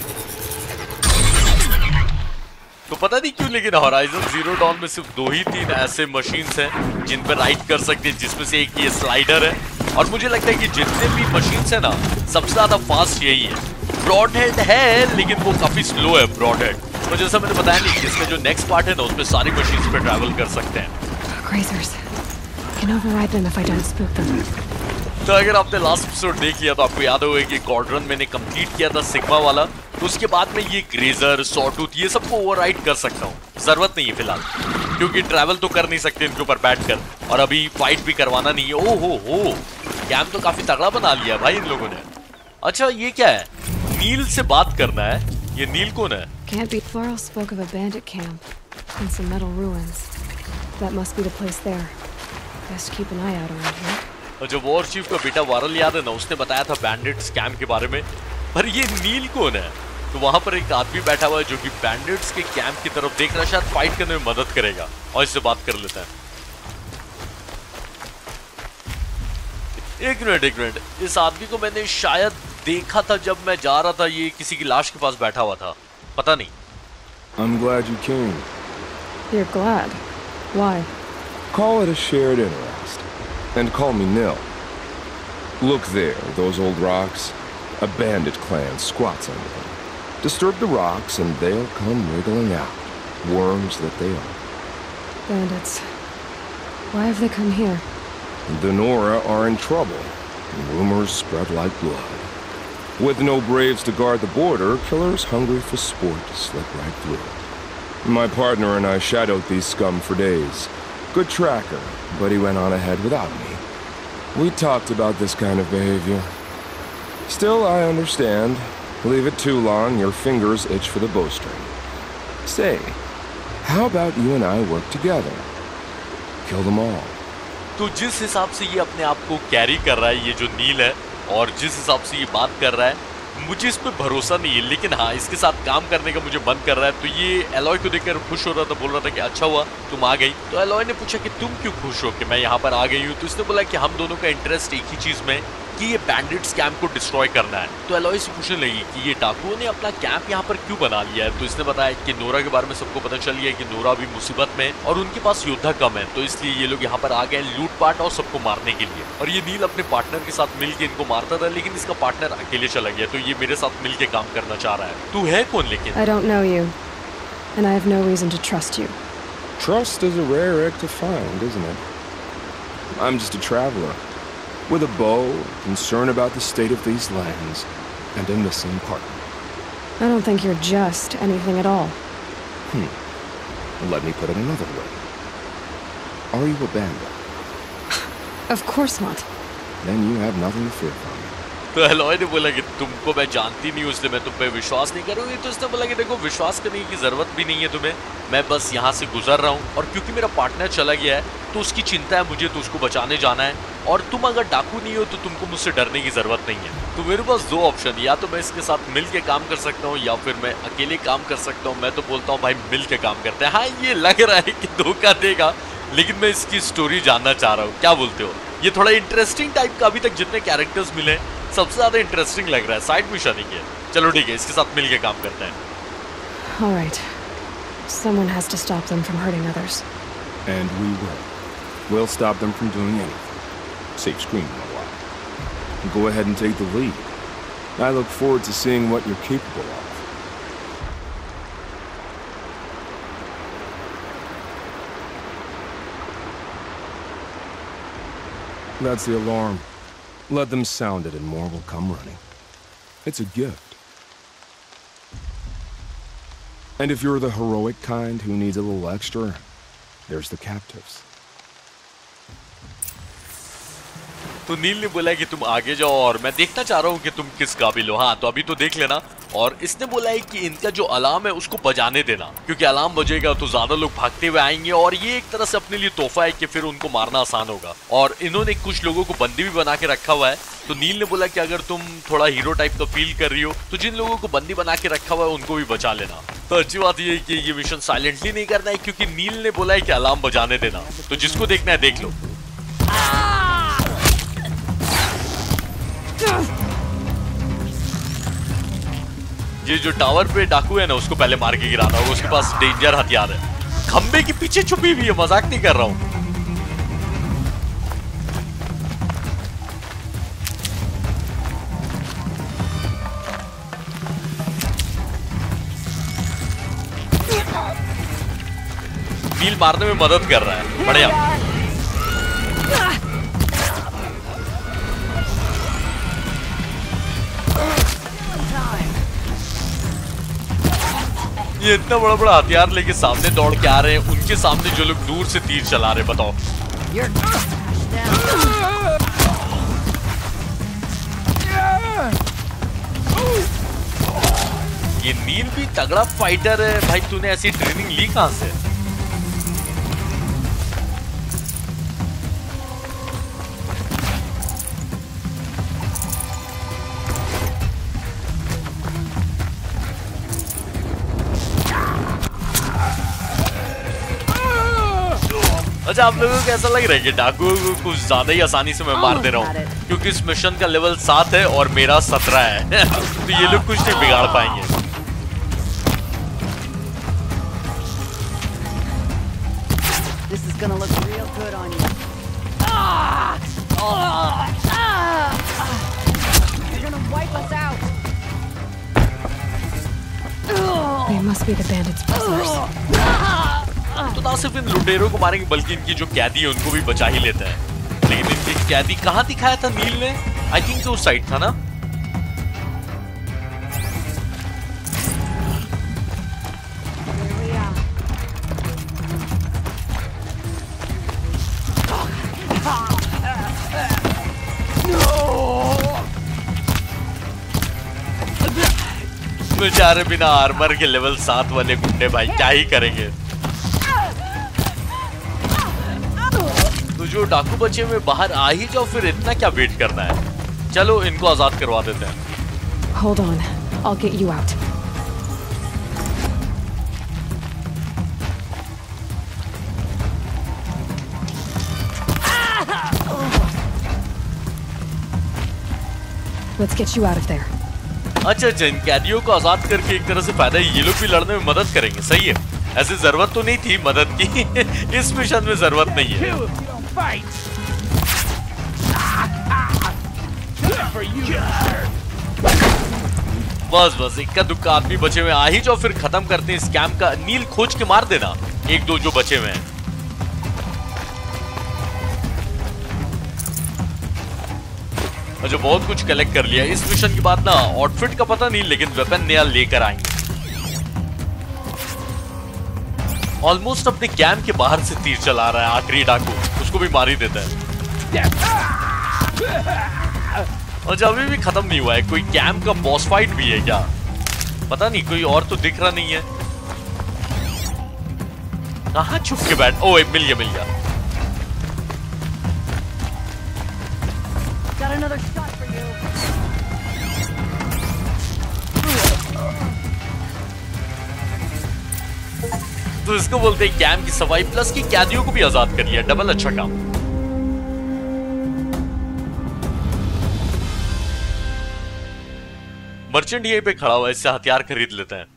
तो पता नहीं क्यों, लेकिन हॉराइजन जीरो डॉन में सिर्फ 2 ही 3 ऐसे मशीन्स हैं जिन पर राइड कर सकते हैं, जिसमें से एक ये स्लाइडर है। और मुझे लगता है कि जितने भी मशीन्स है ना, सबसे ज्यादा फास्ट यही है। ब्रॉड हेड है, लेकिन वो काफी स्लो है ब्रॉड हेड। तो जैसा मैंने बताया नहीं, इसका जो नेक्स्ट पार्ट है ना, उसमें सारी मशीन्स पे ट्रैवल कर सकते हैं। Grazers. Can override them if I don't spook them. तो अगर आपने लास्ट एपिसोड देख लिया तो आपको याद होगा कि कॉर्डरन मैंने कंप्लीट किया था सिग्मा वाला, तो उसके बाद में ये ग्रेजर, सॉटूथ, ये सबको ओवरराइड कर सकता हूँ। जरूरत नहीं है फिलहाल, क्योंकि ट्रैवल तो कर नहीं सकते इनके ऊपर बैठकर, और अभी फाइट भी करवाना नहीं है। ओहो हो, कैंप तो काफी तगड़ा बना लिया भाई इन लोगों ने। अच्छा, ये क्या है, नील से बात करना है। ये नील कौन है? Can't be. Floral spoke of a bandit camp and some metal ruins. That must be the place there. Best keep an eye out around here. और जो वॉर चीफ का बेटा वारल याद है ना, उसने बताया था बैंडिट्स कैंप के बारे में। पर ये नील कौन है? तो वहां पर एक आदमी बैठा हुआ है जो कि बैंडिट्स के कैंप की तरफ देख रहा है, शायद फाइट करने में मदद करेगा, और इससे बात कर लेते हैं। एक मिनट, इस आदमी को मैंने शायद देखा था जब मैं जा रहा था, ये किसी की लाश के पास बैठा हुआ था, पता नहीं। I'm glad you came. You're glad? Why? Call it a shared interest. And call me Nil. Look there, those old rocks. A bandit clan squats under them. Disturb the rocks and they'll come wriggling out. Worms that they are. Bandits. Why have they come here? The Nora are in trouble. Rumors spread like blood. With no braves to guard the border, killers hungry for sport slip right through. My partner and I shadowed these scum for days. Good tracker, but he went on ahead without me. We talked about this kind of behavior. Still, I understand. Leave it too long, your fingers itch for the bowstring. Say, how about you and I work together? Kill them all. तो जिस हिसाब से ये अपने आप को carry कर रहा है, ये जो नील है, और जिस हिसाब से ये बात कर रहा है, मुझे इस पे भरोसा नहीं है, लेकिन हाँ इसके साथ काम करने का मुझे मन कर रहा है। तो ये एलॉय को देखकर खुश हो रहा था, बोल रहा था कि अच्छा हुआ तुम आ गई। तो एलॉय ने पूछा कि तुम क्यों खुश हो कि मैं यहाँ पर आ गई हूँ। तो इसने बोला कि हम दोनों का इंटरेस्ट एक ही चीज में कि ये बैंडिट्स कैंप को डिस्ट्रॉय करना है। तो एलॉय से पूछने लगी कि ये डाकुओं ने अपना कैंप यहाँ पर क्यों बना लिया है। तो इसने बताया कि नोरा के बारे में सबको पता चल गया कि नोरा भी मुसीबत में और उनके पास योद्धा कम है, तो इसलिए ये लोग यहाँ पर आ गए लूटपाट और सबको मारने के लिए। और ये नील अपने पार्टनर के साथ मिलकर इनको मारता था, लेकिन इसका पार्टनर अकेले चला गया, तो ये मेरे साथ मिलकर काम करना चाह रहा है। तू है कौन लेकिन? I don't know you, and I have no reason to trust you. Trust is a rare egg to find, isn't it? I'm just a traveler, with a bow, concerned about the state of these lands, and a missing partner. I don't think you're just anything at all. Let me put it another way. Are you a bandit? Of course not. Then you have nothing to fear from me. तो Aloy ने बोला कि तुमको मैं जानती नहीं हूँ इसलिए मैं तुम पे विश्वास नहीं करूँगी। तो उसने बोला कि देखो विश्वास करने की जरूरत भी नहीं है तुम्हें, मैं बस यहाँ से गुजर रहा हूँ और क्योंकि मेरा पार्टनर चला गया है तो उसकी चिंता है मुझे, तो उसको बचाने जाना है। और तुम अगर डाकू नहीं हो तो तुमको मुझसे डरने की जरूरत नहीं है। तो मेरे पास दो ऑप्शन, या तो मैं इसके साथ मिल के काम कर सकता हूँ या फिर मैं अकेले काम कर सकता हूँ। मैं तो बोलता हूँ भाई मिल के काम करते हैं। हाँ ये लग रहा है कि धोखा देगा, लेकिन मैं इसकी स्टोरी जानना चाह रहा हूँ, क्या बोलते हो? ये थोड़ा इंटरेस्टिंग टाइप का अभी तक जितने कैरेक्टर्स मिले सबसे ज्यादा इंटरेस्टिंग लग रहा है। साइड मिशन ही है। चलो ठीक है, इसके साथ मिलके काम करते हैं। All right. Someone has to stop them from hurting others. And we will. We'll stop them from doing anything. Save screaming a while. Go ahead and take the lead. I look forward to seeing what you're capable of. That's the alarm. Let them sound it and more will come running. It's a gift. And if you're the heroic kind who needs a little extra, there's the captives. तो नील ने बोला कि तुम आगे जाओ और मैं देखना चाह रहा हूँ कि तुम किस काबिल हो। हाँ तो अभी तो देख लेना। और इसने बोला है कि इनका जो अलार्म है उसको बजाने देना, क्योंकि अलार्म बजेगा तो ज्यादा लोग भागते हुए आएंगे और ये एक तरह से अपने लिए तोहफा है कि फिर उनको मारना आसान होगा। और इन्होंने कुछ लोगों को बंदी भी बना के रखा हुआ है। तो नील ने बोला कि अगर तुम थोड़ा हीरो टाइप का फील कर रही हो तो जिन लोगों को बंदी बना के रखा हुआ है उनको भी बचा लेना। तो अच्छी बात ये है कि ये मिशन साइलेंटली नहीं करना है, क्योंकि नील ने बोला है कि अलार्म बजाने देना। तो जिसको देखना है देख लो। ये जो टावर पे डाकू है ना उसको पहले मार के गिराना होगा, उसके पास डेंजर हथियार है। खंबे के पीछे छुपी हुई है, मजाक नहीं कर रहा हूं। नील मारने में मदद कर रहा है, बढ़िया। ये इतना बड़ा बड़ा हथियार लेके सामने दौड़ के आ रहे हैं, उनके सामने जो लोग दूर से तीर चला रहे, बताओ। ये नील भी तगड़ा फाइटर है भाई, तूने ऐसी ट्रेनिंग ली कहां से? अच्छा आप लोगों को ऐसा लग रहा है कि डाकू को कुछ ज्यादा ही आसानी से मैं मार दे रहा हूँ, क्योंकि इस मिशन का लेवल 7 है और मेरा 17 है। तो ये लोग कुछ नहीं बिगाड़ पाएंगे। This is gonna look real good on you. They're gonna wipe us out. They must be the bandits' prisoners. तो ना सिर्फ इन लुटेरों को मारेंगे बल्कि इनकी जो कैदी है उनको भी बचा ही लेते हैं। लेकिन इनकी कैदी कहाँ दिखाया था नील ने? आई थिंक उस साइड था ना। बेचारे बिना आर्मर के लेवल 7 वाले गुंडे भाई क्या ही करेंगे। तो जो डाकू बचे में बाहर आ ही जाओ, फिर इतना क्या वेट करना है। चलो इनको आजाद करवा देते हैं। Hold on. I'll get you out. Let's get you out of there. अच्छा, इन कैदियों को आजाद करके एक तरह से फायदा ये लोग भी लड़ने में मदद करेंगे। सही है, ऐसे जरूरत तो नहीं थी मदद की। इस मिशन में जरूरत नहीं है। बस इक्का दुक्का आदमी बचे हुए, आ ही जाओ फिर खत्म करते हैं इस कैंप का। नील खोज के मार देना एक दो जो बचे हुए हैं। अच्छा, बहुत कुछ कलेक्ट कर लिया। इस मिशन के बाद ना आउटफिट का पता नहीं, लेकिन वेपन नया लेकर आएंगे। ऑलमोस्ट अपने कैंप के बाहर से तीर चला रहा है आखिरी डाकू, उसको भी मार ही देता है। और अभी भी खत्म नहीं हुआ है। कोई कैंप का बॉस फाइट भी है क्या? पता नहीं, कोई और तो दिख रहा नहीं है। कहाँ छुप के बैठ? ओ, मिल गया। Got another shot for you. तो इसको बोलते हैं कैंप की सफाई, प्लस की कैदियों को भी आजाद कर लिया। डबल अच्छा काम। मर्चेंट यहीं पे खड़ा हुआ है, इससे हथियार खरीद लेते हैं।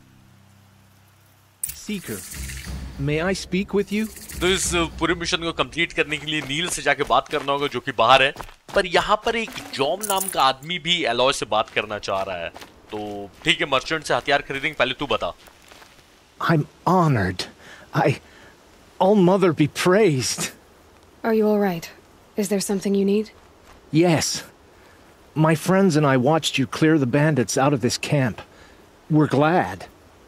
Seeker, may I speak with you? तो इस पूरे मिशन को कंप्लीट करने के लिए नील से जाके बात करना होगा, जो कि बाहर है। पर यहाँ पर एक जॉम नाम का आदमी भी एलॉय से बात करना चाह रहा है। तो ठीक है, मर्चेंट से हथियार खरीदेंगे। पहले तू बता। I'm honored. All Mother be praised. Are you all right? Is there something you need? Yes. My friends and I watched you clear the bandits out of this camp. We're glad.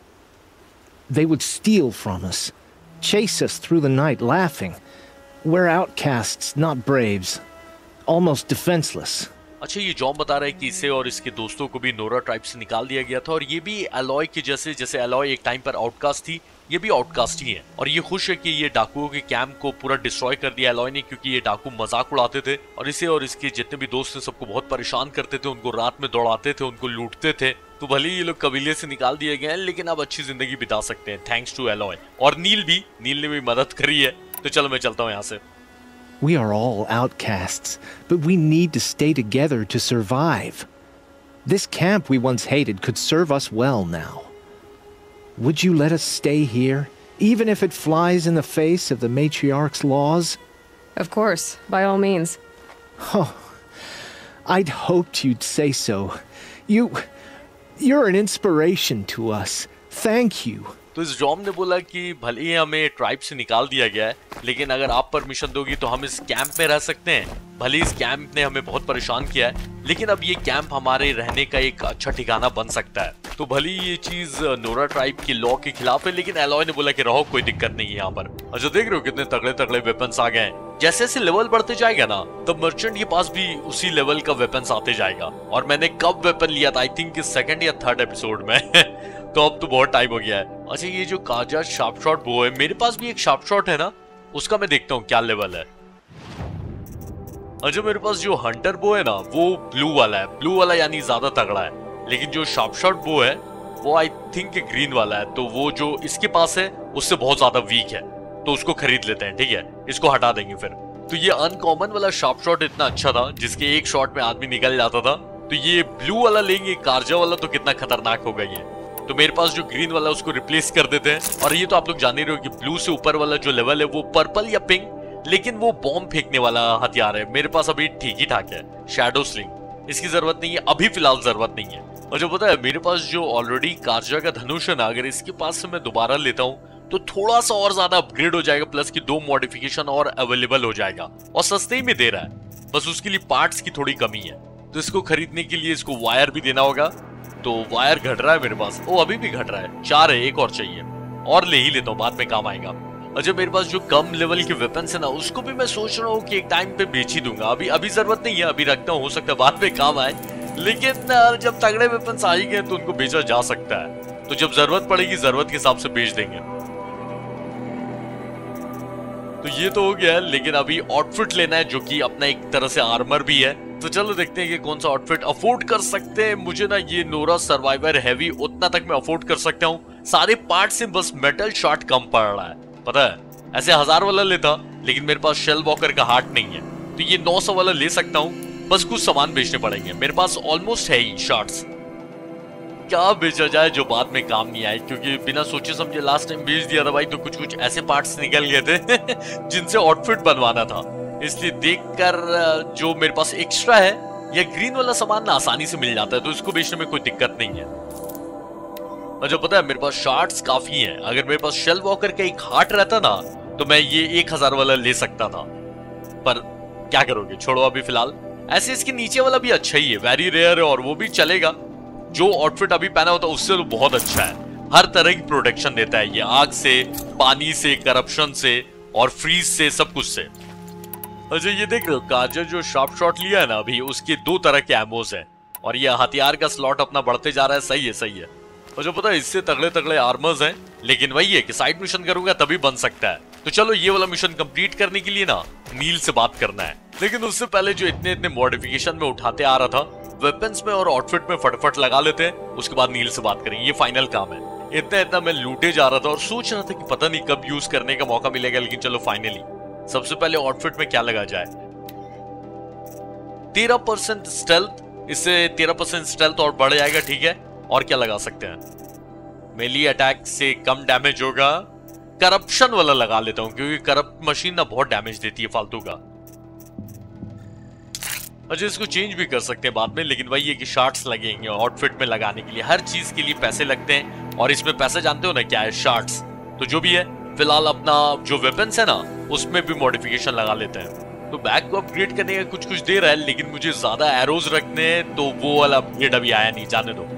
They would steal from us, chase us through the night laughing. We're outcasts, not braves. Almost defenseless. अच्छा, ये germ बता रहा है कि इसे और इसके दोस्तों को भी नोरा ट्राइब से निकाल दिया गया था, और ये भी एलॉय के जैसे एलॉय एक टाइम पर आउटकास्ट थी, ये भी आउटकास्ट ही है। और ये खुश है कि ये डाकुओं के कैंप को पूरा डिस्ट्रॉय कर दिया एलॉय ने, क्योंकि ये डाकू मजाक उड़ाते थे और इसे और इसके जितने भी दोस्त थे सबको बहुत परेशान करते थे, उनको रात में दौड़ाते थे, उनको लूटते थे। तो भले ये लोग कबीले से निकाल दिए गए हैं, लेकिन अब अच्छी जिंदगी बिता सकते हैं थैंक्स टू एलॉय। और नील ने भी मदद करी है। तो चलो मैं चलता हूँ यहाँ से। We are all outcasts, but we need to stay together to survive. This camp we once hated could serve us well now. Would you let us stay here, even if it flies in the face of the matriarch's laws? Of course, by all means. Oh, I'd hoped you'd say so. You're an inspiration to us. Thank you. तो इस germ ने बोला कि भले ही हमें tribe से निकाल दिया गया है, लेकिन अगर आप परमिशन दोगी तो हम इस कैंप में रह सकते हैं। भले इस कैंप ने हमें बहुत परेशान किया है, लेकिन अब ये कैंप हमारे रहने का एक अच्छा ठिकाना बन सकता है। तो भले ये चीज नोरा ट्राइब की लॉ के खिलाफ है, लेकिन एलॉय ने बोला कि रहो, कोई दिक्कत नहीं है यहाँ पर। अच्छा, देख रहे हो कितने तगड़े वेपन्स आ गए हैं। जैसे जैसे लेवल बढ़ते जाएगा ना, तब मर्चेंट के पास भी उसी लेवल का वेपन्स आते जाएगा। और मैंने कब वेपन लिया था, आई थिंक सेकंड या थर्ड एपिसोड में। तो अब तो बहुत टाइम हो गया है। अच्छा, ये जो काजा शार्प शॉट बो है, मेरे पास भी एक शार्प शॉट है ना, उसका मैं देखता हूँ क्या लेवल है। अच्छा, मेरे पास जो हंटर बो है ना, वो ब्लू वाला है। ब्लू वाला यानी ज्यादा तगड़ा है, लेकिन जो शार्प शॉट बो है वो आई थिंक ग्रीन वाला है। तो वो जो इसके पास है उससे बहुत ज्यादा वीक है, तो उसको खरीद लेते हैं। ठीक है, इसको हटा देंगे फिर। तो ये अनकॉमन वाला शार्प शॉट इतना अच्छा था, जिसके एक शॉट में आदमी निकल जाता था। तो ये ब्लू वाला लेंगे, कार्जा वाला तो कितना खतरनाक होगा ये। तो मेरे पास जो ग्रीन वाला उसको रिप्लेस कर देते हैं। और ये तो आप लोग जान ही रहे हो कि ब्लू से ऊपर वाला जो लेवल है वो पर्पल या पिंक, लेकिन वो बॉम्ब फेंकने वाला हथियार है। मेरे पास अभी ठीक ही ठाक है। शैडो स्लिंग, इसकी जरूरत नहीं है अभी, फिलहाल जरूरत नहीं है। और जो पता है, मेरे पास जो ऑलरेडी कार्जा का धनुष है ना, अगर इसके पास से मैं दोबारा लेता हूँ तो थोड़ा सा और ज्यादा अपग्रेड हो जाएगा, प्लस की 2 मॉडिफिकेशन और अवेलेबल हो जाएगा, और सस्ते में दे रहा है। बस उसके लिए पार्ट्स की थोड़ी कमी है। तो इसको खरीदने के लिए इसको वायर भी देना होगा। तो वायर घट रहा है मेरे पास। ओ, अभी भी घट रहा है। 4 है, एक और चाहिए, और ले ही लेता हूँ, बाद में काम आएगा। अच्छा, मेरे पास जो कम लेवल के वेपन्स है ना, उसको भी मैं सोच रहा हूँ कि एक टाइम पे बेच ही दूंगा। अभी जरूरत नहीं है, अभी रखता हूँ, हो सकता है बाद में काम आए। लेकिन जब तगड़े वेपन्स आ ही गए तो उनको बेचा जा सकता है। तो जब जरूरत पड़ेगी, जरूरत के हिसाब से बेच देंगे। तो ये तो हो गया है, लेकिन अभी आउटफिट लेना है, जो कि अपना एक तरह से आर्मर भी है। तो चलो देखते हैं कि कौन सा आउटफिट अफोर्ड कर सकते हैं। मुझे ना ये नोरा सर्वाइवर हैवी उतना तक मैं अफोर्ड कर सकता हूँ। सारे पार्ट से बस मेटल शॉट कम पड़ रहा है, पता है। ऐसे 1000 वाला लेता, लेकिन मेरे पास शेल वॉकर का हार्ट नहीं है, तो ये 900 वाला ले सकता हूँ। बस कुछ सामान बेचने पड़ेंगे, मेरे पास ऑलमोस्ट है ही शॉट्स। क्या बेचा जाए जो बाद में काम नहीं आए, क्योंकि बिना सोचे समझे लास्ट टाइम बेच दिया था भाई, तो कुछ कुछ ऐसे पार्ट्स निकल गए थे जिनसे आउटफिट बनवाना था। इसलिए देखकर जो मेरे पास एक्स्ट्रा है, या ग्रीन वाला सामान ना आसानी से मिल जाता है, तो इसको बेचने में कोई दिक्कत नहीं है। और जो पता है मेरे पास शॉट्स काफी हैं। अगर मेरे पास शेल वॉकर का एक हार्ट रहता ना, तो मैं ये 1000 वाला ले सकता था, पर क्या करोगे, छोड़ो अभी फिलहाल। ऐसे इसके नीचे वाला भी अच्छा ही है, वेरी रेयर है, और वो भी चलेगा। जो आउटफिट अभी पहना होता है उससे तो बहुत अच्छा है। हर तरह की प्रोटेक्शन देता है ये, आग से, पानी से, करप्शन से और फ्रीज से, सब कुछ से। अच्छा ये देख रहे हो, काजर जो शार्प शॉट लिया है ना अभी, उसके 2 तरह के एमोस है, और ये हथियार का स्लॉट अपना बढ़ते जा रहा है। सही है, सही है। और जो पता है इससे तगड़े तगड़े आर्मर्स हैं, लेकिन वही है कि साइड मिशन करूंगा तभी बन सकता है। तो चलो ये वाला मिशन कंप्लीट करने के लिए ना नील से बात करना है, लेकिन उससे पहले जो इतने मॉडिफिकेशन में उठाते आ रहा था, वेपन्स में और आउटफिट में फटाफट लगा लेते हैं, उसके बाद नील से बात करेंगे। ये फाइनल काम है। इतना मैं लूटे जा रहा था और सोच रहा था कि पता नहीं कब यूज करने का मौका मिलेगा, लेकिन चलो फाइनली। सबसे पहले आउटफिट में क्या लगा जाए? 13% स्टेल्थ, इससे 13% स्टेल्थ और बढ़ जाएगा, ठीक है। और क्या लगा सकते हैं? मेली अटैक से कम डैमेज होगा। करप्शन वाला लगा लेता हूं, क्योंकि करप्ट मशीन ना बहुत डैमेज देती है फालतू का। अच्छा इसको चेंज भी कर सकते हैं बाद में, लेकिन वही है कि शार्ट्स लगेंगे आउटफिट में लगाने के लिए। हर चीज के लिए पैसे लगते हैं, और इसमें पैसे जानते हो ना क्या है, शार्ट्स। तो जो भी है फिलहाल अपना जो वेपन्स है ना, उसमें भी मॉडिफिकेशन लगा लेते हैं। तो बैग को अपग्रेड करने का कुछ कुछ दे रहा है, लेकिन मुझे ज्यादा एरोज रखने हैं, तो वो वाला अपग्रेड अभी आया नहीं, जाने दो।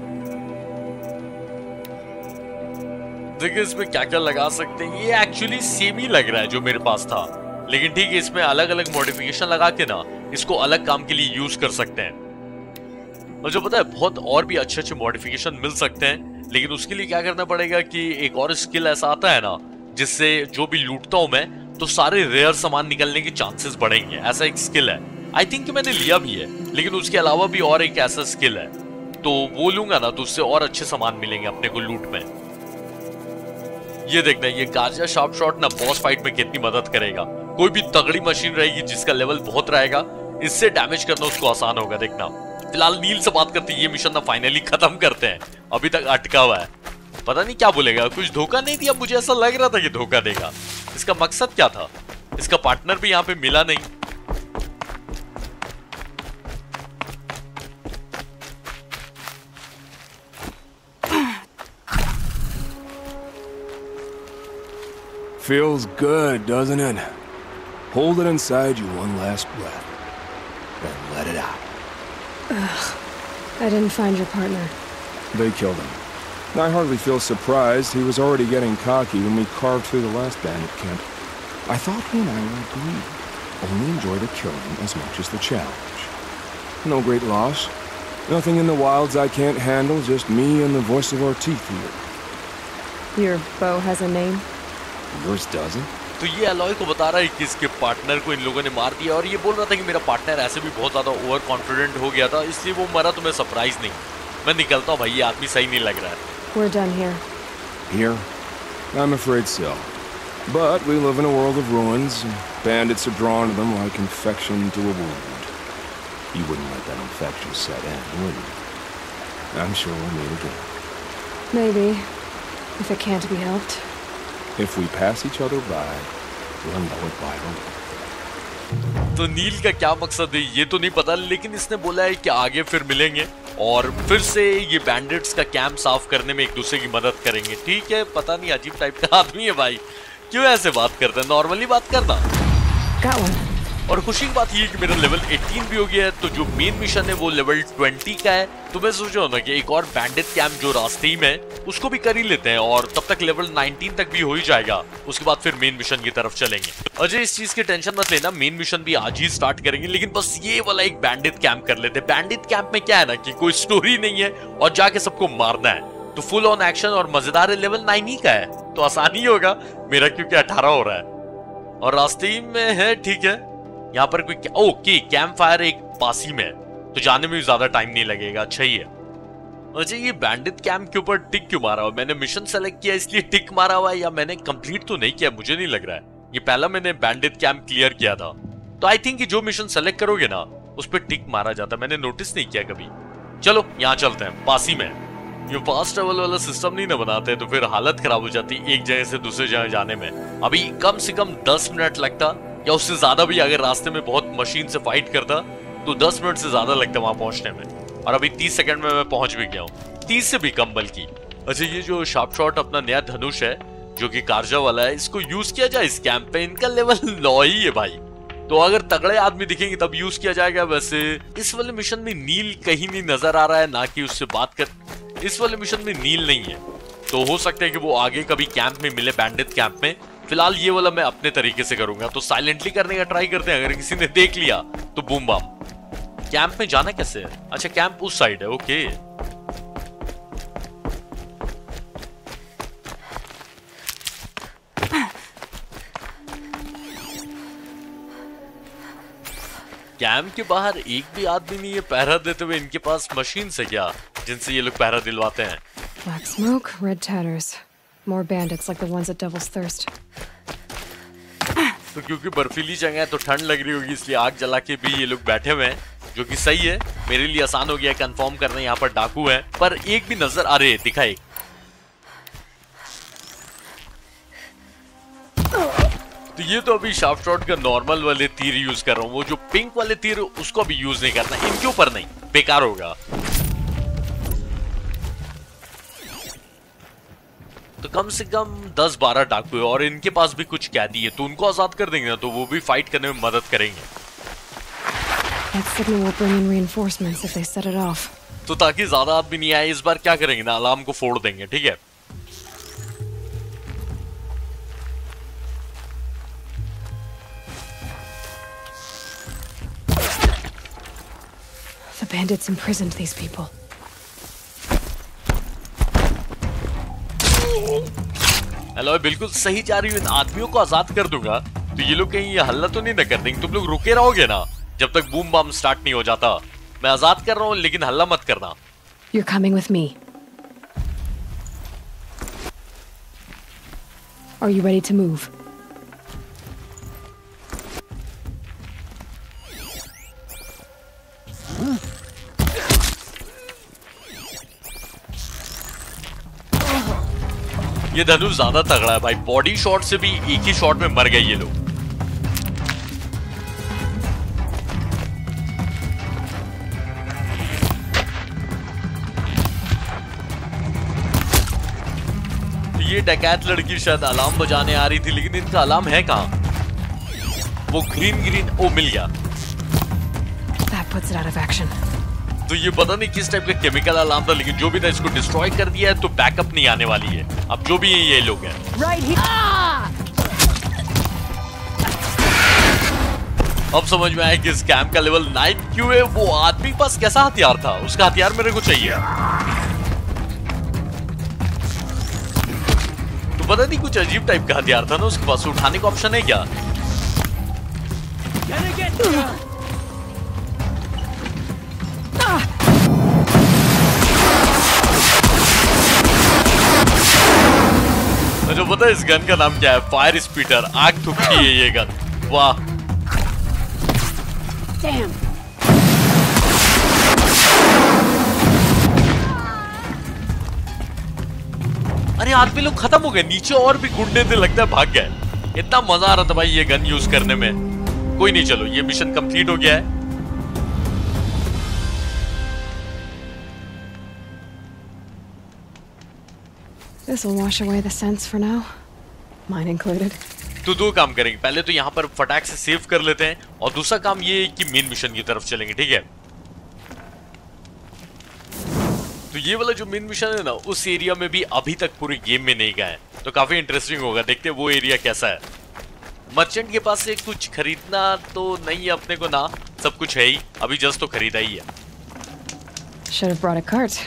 देखिए इसमें क्या क्या लगा सकते हैं। ये एक्चुअली सेम ही लग रहा है जो मेरे पास था, लेकिन ठीक है, इसमें अलग अलग मॉडिफिकेशन लगा के ना इसको अलग काम के लिए यूज कर सकते हैं। और जो पता है बहुत और भी अच्छे अच्छे मॉडिफिकेशन मिल सकते हैं, लेकिन उसके लिए क्या करना पड़ेगा कि एक और स्किल ऐसा आता है ना, जिससे जो भी लूटता हूं मैं, तो सारे रेयर सामान निकलने के चांसेस बढ़ेंगे। ऐसा एक स्किल है, आई थिंक मैंने लिया भी है, लेकिन उसके अलावा भी और एक ऐसा स्किल है, तो वो लूंगा ना तो उससे और अच्छे सामान मिलेंगे अपने को लूट में। ये देखना, ये गाजा शार्प शॉट ना बॉस फाइट में कितनी मदद करेगा। कोई भी तगड़ी मशीन रहेगी जिसका लेवल बहुत रहेगा, इससे डैमेज करना उसको आसान होगा। देखना फिलहाल नील से बात करते ये मिशन ना फाइनली खत्म करते हैं, अभी तक अटका हुआ है, पता नहीं क्या बोलेगा। कुछ धोखा नहीं दिया, मुझे ऐसा लग रहा था कि धोखा देगा। इसका मकसद क्या था? इसका पार्टनर भी यहाँ पे मिला नहीं। Feels good, doesn't it? Hold it inside you one last breath. Then let it out. Ugh. I didn't find your partner. They killed him. I hardly feel surprised. He was already getting cocky when we carved through the last bandit camp. I thought he and I were agreed. Only enjoy the killing as much as the challenge. No great loss. Nothing in the wilds I can't handle, just me and the voice of our teeth here. Your bow has a name? Yours doesn't? तो ये alloy को बता रहा है कि इसके partner को इन लोगों ने मार दिया, और ये बोल रहा था कि मेरा पार्टनर ऐसे भी बहुत ज्यादा ओवर कॉन्फिडेंट हो गया था, इसलिए वो मरा। तो मैं सरप्राइज नहीं, मैं निकलता हूँ भाई, ये आदमी सही नहीं लग रहा है। We're done here. Here? I'm afraid so. But we live in a world of ruins, and bandits are drawn to them like infection to a wound. You wouldn't let that infection set in, would you? I'm sure we'll meet again. Maybe, if it can't be helped. If we pass each other by, we'll know it by the way. तो नील का क्या मकसद है ये तो नहीं पता, लेकिन इसने बोला है कि आगे फिर मिलेंगे और फिर से ये बैंडिट्स का कैंप साफ करने में एक दूसरे की मदद करेंगे। ठीक है, पता नहीं अजीब टाइप का आदमी है भाई, क्यों ऐसे बात करता है? नॉर्मली बात करना। और खुशी की बात ये है कि मेरा लेवल 18 भी हो गया है, तो जो मेन मिशन है वो लेवल 20 का है। तो मैं सोच रहा हूँ ना कि एक और बैंडिट कैंप जो रास्ते ही में उसको भी कर ही लेते हैं, और तब तक लेवल 19 तक भी हो ही जाएगा। उसके बाद फिर मेन मिशन की तरफ चलेंगे। अजय इस चीज की टेंशन मत लेना, मेन मिशन भी आज ही स्टार्ट करेंगे, लेकिन बस ये वाला एक बैंडिट कैंप कर लेते हैं। बैंडिट कैंप में क्या है ना कि कोई स्टोरी नहीं है और जाके सबको मारना है, तो फुल ऑन एक्शन और मजेदार है। लेवल 9 ही का है तो आसान ही होगा मेरा, क्योंकि 18 हो रहा है और रास्ते में है। ठीक है, यहाँ पर कोई ओके कैंप फायर एक पास ही में है, तो जाने में भी ज्यादा टाइम नहीं लगेगा। अच्छा ही है। अच्छा, ये बैंडिट कैंप के ऊपर टिक क्यों मारा हुआ? मैंने मिशन सेलेक्ट किया इसलिए टिक मारा हुआ है, या मैंने कंप्लीट तो नहीं किया? मुझे नहीं लग रहा है। ये पहला मैंने बैंडिट कैंप क्लियर किया था, तो आई थिंक जो मिशन सेलेक्ट करोगे ना उस पर टिक मारा जाता। मैंने नोटिस नहीं किया कभी। चलो यहाँ चलते हैं, पास ही में। ये फास्ट ट्रेवल वाला सिस्टम नहीं ना बनाते तो फिर हालत खराब हो जाती एक जगह से दूसरे जगह जाने में। अभी कम से कम 10 मिनट लगता, या उससे ज्यादा भी। अगर रास्ते में बहुत मशीन से फाइट करता तो 10 मिनट से ज्यादा लगता वहां पहुंचने में, और अभी 30 सेकंड में मैं पहुंच भी गया हूँ, 30 से भी कम बल्कि। अच्छा, ये जो शार्प शॉट अपना नया धनुष है जो कि कार्जा वाला है, इसको यूज किया जाए इस कैंप पे? इनका लेवल 9 ही है भाई, तो अगर तगड़े आदमी दिखेंगे तब यूज किया जाएगा। वैसे इस वाले मिशन में नील कहीं नहीं नजर आ रहा है, ना कि उससे बात कर। इस वाले मिशन में नील नहीं है, तो हो सकता है कि वो आगे कभी कैंप में मिले, बैंडिट कैंप में। फिलहाल ये वाला मैं अपने तरीके से करूंगा, तो साइलेंटली करने का ट्राई करते हैं। अगर किसी ने देख लिया तो बूम बाम। कैंप में जाना कैसे है? अच्छा, कैंप उस साइड है। ओके, कैंप के बाहर एक भी आदमी नहीं है पहरा देते हुए। इनके पास मशीन से क्या जिनसे ये लोग पहरा दिलवाते हैं? Black smoke, red tatters. More bandits like the ones at Devil's Thirst. तो क्योंकि बर्फीली जगह है तो ठंड लग रही होगी, इसलिए आग जला के भी ये लोग बैठे हुए हैं, जो कि सही है। मेरे लिए आसान हो गया कंफर्म करना यहाँ पर डाकू है, पर एक भी नजर आ रहे दिखा एक। तो ये तो अभी शार्प शॉट का नॉर्मल वाले तीर यूज कर रहा हूँ, वो जो पिंक वाले तीर उसको भी यूज नहीं करना, इनके ऊपर नहीं, बेकार होगा। तो कम से कम 10-12 डाकू है और इनके पास भी कुछ कैदी है, तो उनको आजाद कर देंगे ना तो वो भी फाइट करने में मदद करेंगे। That signal will bring in reinforcements if they set it off. तो ताकि ज्यादा आदमी नहीं आए, इस बार क्या करेंगे ना, अलार्म को फोड़ देंगे, ठीक है। The bandits imprisoned these people. Hello, बिल्कुल सही जा रही हूँ। इन आदमियों को आजाद कर दूंगा तो ये लोग कहीं ये हल्ला तो नहीं न कर देंगे। तुम लोग रुके रहोगे ना जब तक बूम बम स्टार्ट नहीं हो जाता। मैं आजाद कर रहा हूँ लेकिन हल्ला मत करना। You're coming with me. Are you ready to move? ये धनुष ज्यादा तगड़ा है भाई, बॉडी शॉट से भी एक ही शॉट में मर गए ये लोग। ये डकैत लड़की शायद अलार्म बजाने आ रही थी, लेकिन इनका अलार्म है कहाँ? वो ग्रीन ओ मिल गया। That puts it out of action. तो ये पता नहीं किस टाइप का केमिकल अलार्म था, लेकिन जो भी था इसको डिस्ट्रॉय कर दिया है, तो बैकअप नहीं आने वाली है। अब जो भी है ये लोग हैं। अब समझ में आया कि इस कैंप का लेवल 9 क्यों है। वो आदमी के पास कैसा हथियार था? उसका हथियार मेरे को चाहिए। तो पता नहीं कुछ अजीब टाइप का हथियार था ना उसके पास। उठाने का ऑप्शन है क्या? मुझे पता है इस गन का नाम क्या है, फायर स्पीटर। आग थुकती है ये गन। वाह, अरे आदमी लोग खत्म हो गए नीचे, और भी गुंडे थे लगता है भाग गए। इतना मजा आ रहा था भाई ये गन यूज करने में। कोई नहीं, चलो ये मिशन कंप्लीट हो गया है। This will wash away the scents for now, mine included. तो दो काम करेंगे, पहले तो यहाँ पर फटाक से सेव कर लेते हैं, और दूसरा काम ये है कि मेन मिशन की तरफ चलेंगे, ठीक है। तो ये वाला जो मेन मिशन है ना, उस एरिया में भी अभी तक पूरे गेम में नहीं गए, तो काफी इंटरेस्टिंग होगा। देखते हैं वो एरिया कैसा है। मर्चेंट के पास से कुछ खरीदना तो नहीं है अपने को ना, सब कुछ है ही, अभी जस्ट तो खरीदा ही है। Should have brought a cart.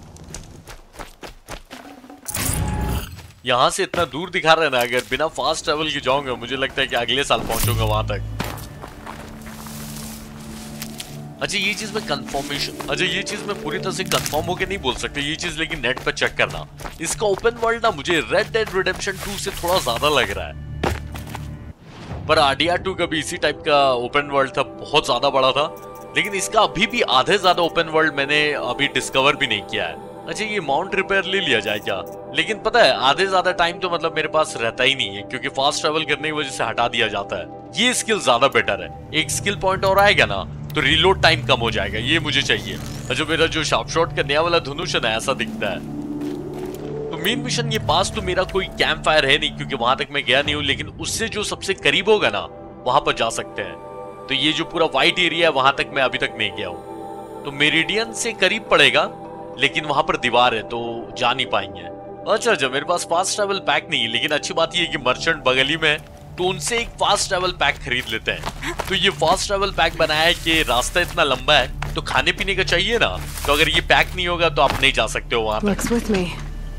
यहाँ से इतना दूर दिखा रहे ना, अगर बिना फास्ट ट्रैवल के जाऊंगा मुझे लगता है कि अगले साल पहुंचूंगा वहां तक। अच्छा ये चीज में कंफर्मेशन, अच्छा ये चीज में पूरी तरह से कंफर्म होके नहीं बोल सकते ये चीज, लेकिन नेट पे चेक करना। इसका ओपन वर्ल्ड ना मुझे रेड डेड रिडेम्पशन 2 से थोड़ा ज्यादा लग रहा है, पर RDR2 का भी इसी टाइप का ओपन वर्ल्ड था, बहुत ज्यादा बड़ा था, लेकिन इसका अभी भी आधे ज्यादा ओपन वर्ल्ड मैंने अभी डिस्कवर भी नहीं किया है। अच्छा ये माउंट रिपेयर ले लिया जाए क्या? लेकिन पता है आधे ज्यादा टाइम तो मतलब मेरे पास रहता ही नहीं है, क्योंकि फास्ट ट्रेवल करने की वजह से हटा दिया जाता है। ये स्किल ज्यादा बेटर है, एक स्किल पॉइंट और आएगा ना तो रिलोड टाइम कम हो जाएगा, ये मुझे चाहिए। अच्छा मेरा जो शार्प शॉट का नया वाला धनुष है ना ऐसा दिखता है। तो मेन मिशन ये पास तो मेरा कोई कैंप फायर है नहीं, क्योंकि वहां तक मैं गया नहीं हूँ, लेकिन उससे जो सबसे करीब होगा ना वहां पर जा सकते हैं। तो ये जो पूरा व्हाइट एरिया है वहां तक मैं अभी तक नहीं गया हूँ, तो मेरिडियन से करीब पड़ेगा, लेकिन वहां पर दीवार है तो जा नहीं पाएंगे। अच्छा मेरे पास फास्ट ट्रैवल पैक नहीं है, लेकिन अच्छी बात ये है कि मर्चेंट बगल ही में है, तो उनसे एक फास्ट ट्रैवल पैक खरीद लेते हैं। तो ये फास्ट ट्रैवल पैक बनाया है कि रास्ता इतना लंबा है तो खाने पीने का चाहिए ना, तो अगर ये पैक नहीं होगा तो आप नहीं जा सकते हो वहां तक।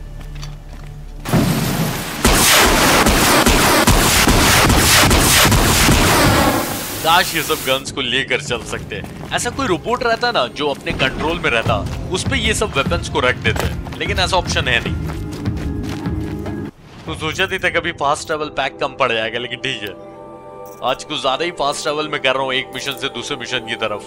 काश ये सब गन्स को लेकर चल सकते हैं। ऐसा कोई रोबोट रहता ना जो अपने कंट्रोल में रहता, उस पे ये सब वेपन्स को रख देते हैं, लेकिन ऐसा ऑप्शन है नहीं। तो सोचा नहीं था कभी फास्ट ट्रैवल पैक कम पड़ जाएगा, लेकिन ठीक है आज कुछ ज्यादा ही फास्ट ट्रैवल में कर रहा हूँ, एक मिशन से दूसरे मिशन की तरफ।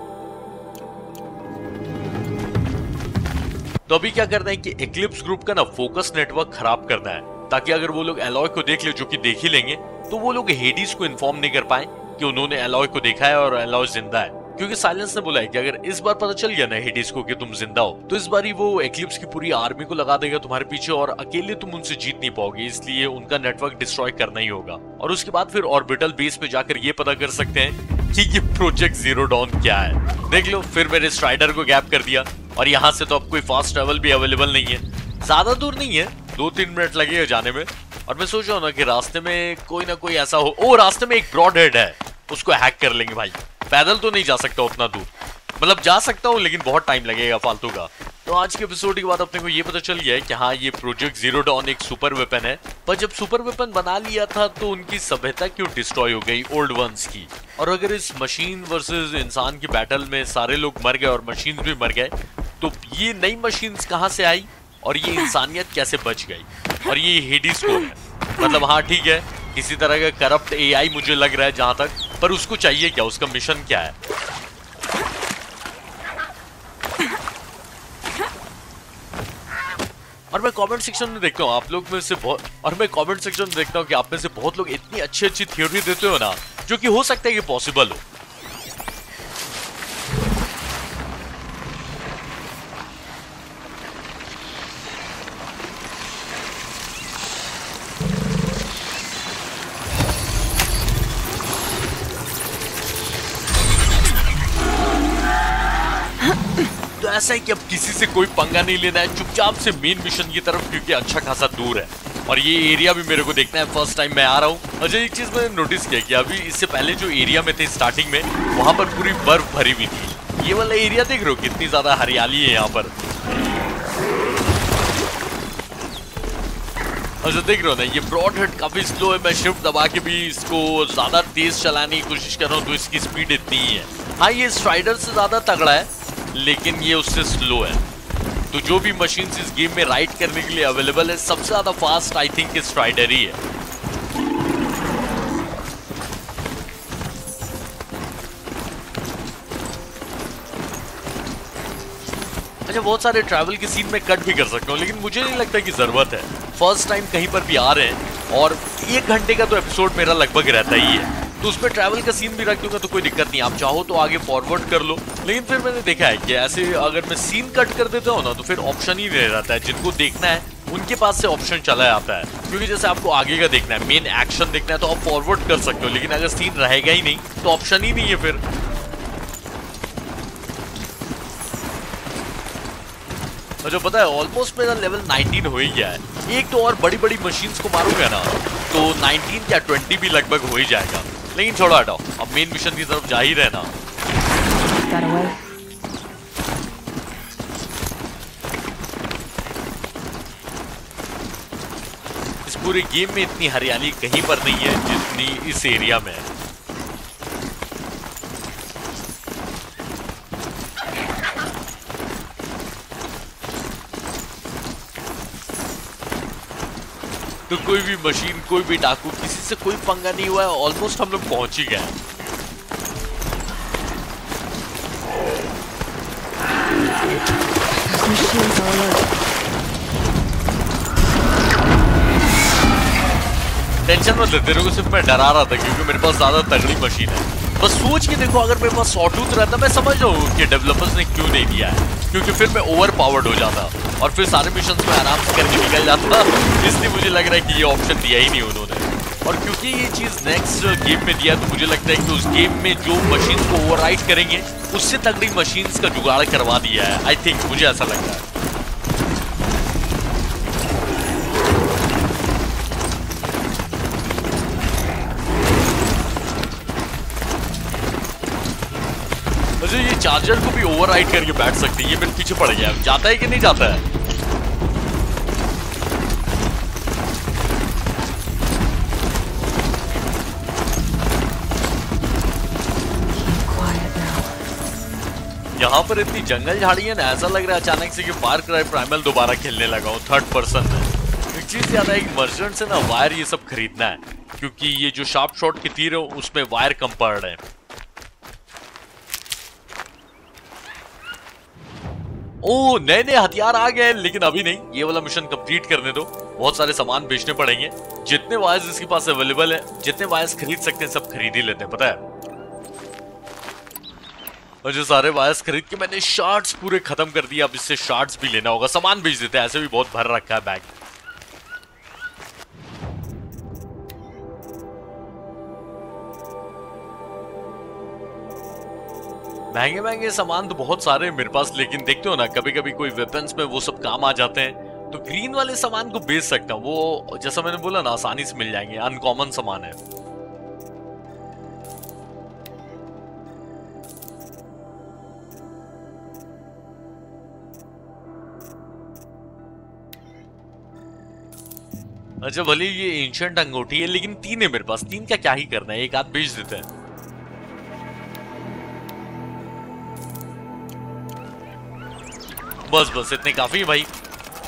तो अभी क्या करना है कि एक्लिप्स ग्रुप का ना फोकस नेटवर्क खराब करना है, ताकि अगर वो लोग एलॉय को देख ले, जो कि देख ही लेंगे, तो वो लोग हेडिस को इन्फॉर्म नहीं कर पाए कि उन्होंने एलॉय को देखा है और एलॉय जिंदा है, क्योंकि साइलेंस ने बोला है कि अगर इस बार पता चल गया ना हेडिस को कि तुम जिंदा हो, तो इस बार ही वो एक्लिप्स की पूरी आर्मी को लगा देगा तुम्हारे पीछे और अकेले तुम उनसे जीत नहीं पाओगे, इसलिए उनका नेटवर्क डिस्ट्रॉय करना ही होगा। और उसके बाद फिर ऑर्बिटल बेस पे जाकर ये पता कर सकते हैं कि ये प्रोजेक्ट जीरो डॉन क्या है। देख लो फिर मेरे स्ट्राइडर को गैप कर दिया, और यहाँ से तो अब कोई फास्ट ट्रेवल भी अवेलेबल नहीं है, ज्यादा दूर नहीं है, 2-3 मिनट लगेगा जाने में। और मैं सोच रहा हूँ ना कि रास्ते में कोई ना कोई ऐसा हो, ओ रास्ते में एक ब्रॉड हेड है, उसको हैक कर लेंगे भाई। पैदल तो नहीं जा सकता उतना दूर, मतलब जा सकता हूँ लेकिन बहुत टाइम लगेगा फालतू का। तो आज के एपिसोड के बाद अपने को ये पता चल गया है कि हाँ ये प्रोजेक्ट जीरो डॉन एक सुपर वेपन है, पर जब सुपर वेपन बना लिया था तो उनकी सभ्यता क्यों डिस्ट्रॉय हो गई ओल्ड वंस की। और अगर इस मशीन वर्सेस इंसान की बैटल में सारे लोग मर गए और मशीन्स भी मर गए, तो ये नई मशीन्स कहाँ से आई और ये इंसानियत कैसे बच गई। और ये हेडिस कौन है, मतलब हाँ ठीक है किसी तरह का करप्ट एआई मुझे लग रहा है जहां तक, पर उसको चाहिए क्या, उसका मिशन क्या है। और मैं कमेंट सेक्शन में देखता हूँ आप लोग में से बहुत, और मैं कमेंट सेक्शन में देखता हूँ कि आप में से बहुत लोग इतनी अच्छी अच्छी थ्योरी देते हो ना, जो कि हो सकता है कि पॉसिबल हो। तो ऐसा है कि अब किसी से कोई पंगा नहीं लेना है, चुपचाप से मेन मिशन की तरफ, क्योंकि अच्छा खासा दूर है और ये एरिया भी मेरे को देखना है, फर्स्ट टाइम मैं आ रहा हूँ। अच्छा एक चीज मैंने नोटिस किया कि अभी इससे पहले जो एरिया में थे स्टार्टिंग में, वहां पर पूरी बर्फ भरी हुई थी। ये वाला एरिया देख रहे हो कितनी ज्यादा हरियाली है यहाँ पर। अच्छा देख रहे हो ना ये ब्रॉड हेड काफी स्लो है, मैं शिफ्ट दबा के भी इसको ज्यादा तेज चलाने की कोशिश कर रहा हूँ तो इसकी स्पीड इतनी ही है। हाँ ये स्ट्राइडर से ज्यादा तगड़ा है, लेकिन ये उससे स्लो है। तो जो भी मशीन्स इस गेम में राइड करने के लिए अवेलेबल है, सबसे ज्यादा फास्ट आई थिंक स्ट्राइडर ही है। अच्छा बहुत सारे ट्रैवल के सीन में कट भी कर सकता हूँ, लेकिन मुझे नहीं लगता कि जरूरत है। फर्स्ट टाइम कहीं पर भी आ रहे हैं और 1 घंटे का तो एपिसोड मेरा लगभग रहता ही है, तो उसमें ट्रैवल का सीन भी रख दूंगा तो कोई दिक्कत नहीं। आप चाहो तो आगे फॉरवर्ड कर लो, लेकिन फिर मैंने देखा है कि ऐसे अगर मैं सीन कट कर देता हूँ ना तो फिर ऑप्शन ही नहीं रहता है। जिनको देखना है उनके पास से ऑप्शन चला जाता है, क्योंकि जैसे आपको आगे का देखना है, मेन एक्शन देखना है तो आप फॉरवर्ड कर सकते हो, लेकिन अगर सीन रहेगा ही नहीं तो ऑप्शन ही नहीं है फिर। और जो पता है ऑलमोस्ट मेरा लेवल 19 हो ही गया है। एक तो और बड़ी बड़ी मशीन्स को मारूंगा ना तो 19 या 20 भी लगभग हो ही जाएगा, लेकिन छोड़ो हटाओ, अब मेन मिशन की तरफ जा ही रहना। इस पूरे गेम में इतनी हरियाली कहीं पर नहीं है जितनी इस एरिया में है। तो कोई भी मशीन, कोई भी डाकू, किसी से कोई पंगा नहीं हुआ है। ऑलमोस्ट हम लोग पहुंच ही गए। टेंशन मत ले, तेरे को सिर्फ मैं डरा रहा था क्योंकि मेरे पास ज्यादा तगड़ी मशीन है। बस सोच के देखो, अगर मेरे पास सॉटूथ रहता मैं समझ रहा हूँ कि डेवलपर्स ने क्यों नहीं दिया है, क्योंकि फिर मैं ओवर पावर्ड हो जाता और फिर सारे मिशन में आराम से करके निकल जाता। इसलिए मुझे लग रहा है कि ये ऑप्शन दिया ही नहीं उन्होंने। और क्योंकि ये चीज नेक्स्ट गेम में दिया तो मुझे लगता है कि उस गेम में जो मशीन को ओवरराइड करेंगे उससे तगड़ी मशीन्स का जुगाड़ करवा दिया है। आई थिंक, मुझे ऐसा लग रहा है। अच्छा, ये चार्जर को भी ओवरराइड करके बैठ सकती है। ये मेरे पीछे पड़ गया, जाता है कि नहीं जाता है? यहाँ पर इतनी जंगल झाड़ी है ना, ऐसा लग रहा है अचानक से कि फार क्राई प्राइमल दोबारा खेलने लगा हूँ 3rd पर्सन में। एक चीज ज्यादा, एक मर्चेंट से ना वायर ये सब खरीदना है, क्योंकि ये जो शार्प शॉट की तीर है उसमें वायर कम पड़ रहे हैं। ओह, नए नए हथियार आ गए, लेकिन अभी नहीं, ये वाला मिशन कंप्लीट करने दो। बहुत सारे सामान बेचने पड़ेंगे। जितने वायर्स इसके पास अवेलेबल है, जितने वायर्स खरीद सकते हैं सब खरीद ही लेते हैं, पता है। और जो सारे वायर्स खरीद के मैंने शार्ट्स पूरे खत्म कर दिए। अब इससे शार्ट्स भी लेना होगा। सामान बेच देते हैं, ऐसे भी बहुत भर रखा है बैग। महंगे महंगे सामान तो बहुत सारे हैं मेरे पास, लेकिन देखते हो ना, कभी कभी कोई वेपन्स में वो सब काम आ जाते हैं। तो ग्रीन वाले सामान को बेच सकता हूँ, वो जैसा मैंने बोला ना, आसानी से मिल जाएंगे, अनकॉमन सामान है। अच्छा, भले ये एंशिएंट अंगूठी है, लेकिन 3 है मेरे पास। 3 का क्या ही करना है, एक आध बेच देते हैं। बस इतने काफी है भाई।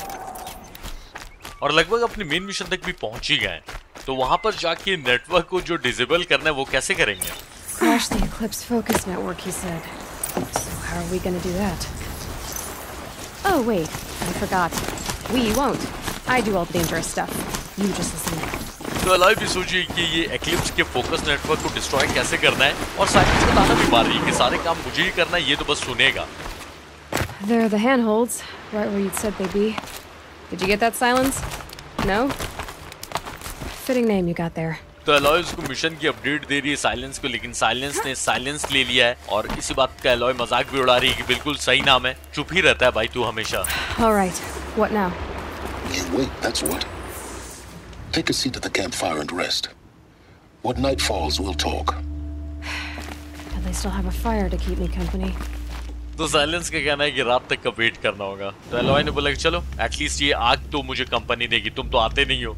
और लगभग अपने मेन मिशन तक भी पहुंच ही गए। तो वहां पर जाके नेटवर्क को जो डिसेबल करना है वो कैसे करेंगे? Crash the Eclipse focus network, he said. So how are we gonna do that? Oh wait, I forgot. We won't. I do all the dangerous stuff. You just listen. तो अलाइ भी सोचिए कि ये एक्लिप्स के फोकस नेटवर्क को destroy कैसे करना है, और साइलेंस बताना भी मार रही है कि सारे काम मुझे ही करना है, ये तो बस सुनेगा। There are the handholds, right where you'd said they'd be. Did you get that, Silence? No? Fitting name you got there. तो अलाइ उसको मिशन की अपडेट दे रही है साइलेंस को, लेकिन साइलेंस ने साइलेंस ले लिया है। और इसी बात का अलाइ मजाक भी उड़ा रही है कि बिल्कुल सही नाम है, चुप ही रहता है भाई तू हमेशा। All right, what now? You wait, that's what. Take a seat at the campfire and rest. When night falls, we'll talk. At least I'll have a fire to keep me company. तो silence का कहना है कि रात तक का wait करना होगा। तो एलॉय ने बोला कि चलो, एटलीस्ट ये आग तो मुझे कंपनी देगी, तुम तो आते नहीं हो।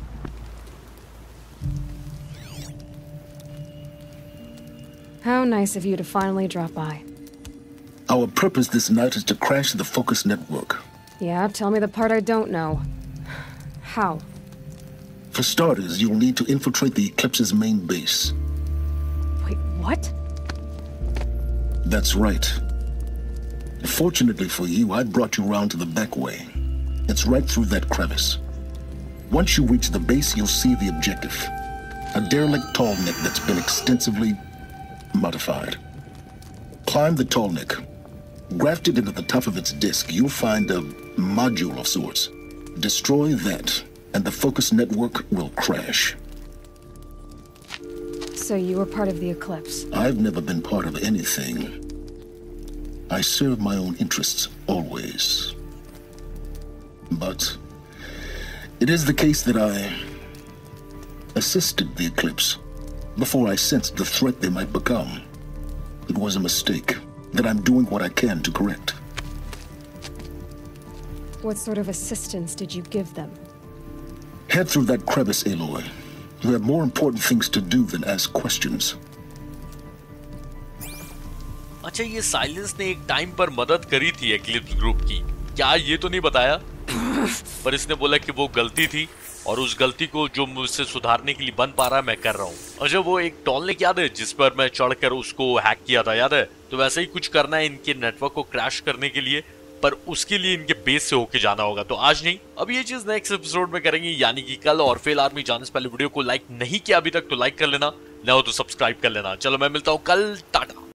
How nice of you to finally drop by. Our purpose this night is to crash the focus network. Yeah, tell me the part I don't know. How? For starters, you'll need to infiltrate the Eclipse's main base. Wait, what? That's right. Fortunately for you, I brought you round to the back way. It's right through that crevice. Once you reach the base, you'll see the objective. A derelict tallneck that's been extensively modified. Climb the tallneck. Grafted into the top of its disc, you'll find a module of sorts. Destroy that, and the focus network will crash. So you were part of the Eclipse? I've never been part of anything. I serve my own interests, always. But it is the case that I assisted the Eclipse before I sensed the threat they might become. It was a mistake that I'm doing what I can to correct. What sort of assistance did you give them? Head through that crevice, Aloy. You have more important things to do than ask questions. अच्छा, ये silence ने एक time पर मदद करी थी eclipse group की, क्या ये तो नहीं बताया? पर इसने बोला कि वो गलती थी और उस गलती को जो मुझसे सुधारने के लिए बन पा रहा है मैं कर रहा हूँ। अच्छा वो एक टॉलनेक याद है जिस पर मैं चढ़कर उसको हैक किया था, याद है? तो वैसे ही कुछ करना है इनके नेटवर्क को क्रैश करने के लिए, पर उसके लिए इनके बेस से होके जाना होगा। तो आज नहीं, अब ये चीज नेक्स्ट एपिसोड में करेंगे, यानी कि कल। और फेल आर्मी जाने से पहले वीडियो को लाइक नहीं किया अभी तक तो लाइक कर लेना, न हो तो सब्सक्राइब कर लेना। चलो मैं मिलता हूँ कल, टाटा।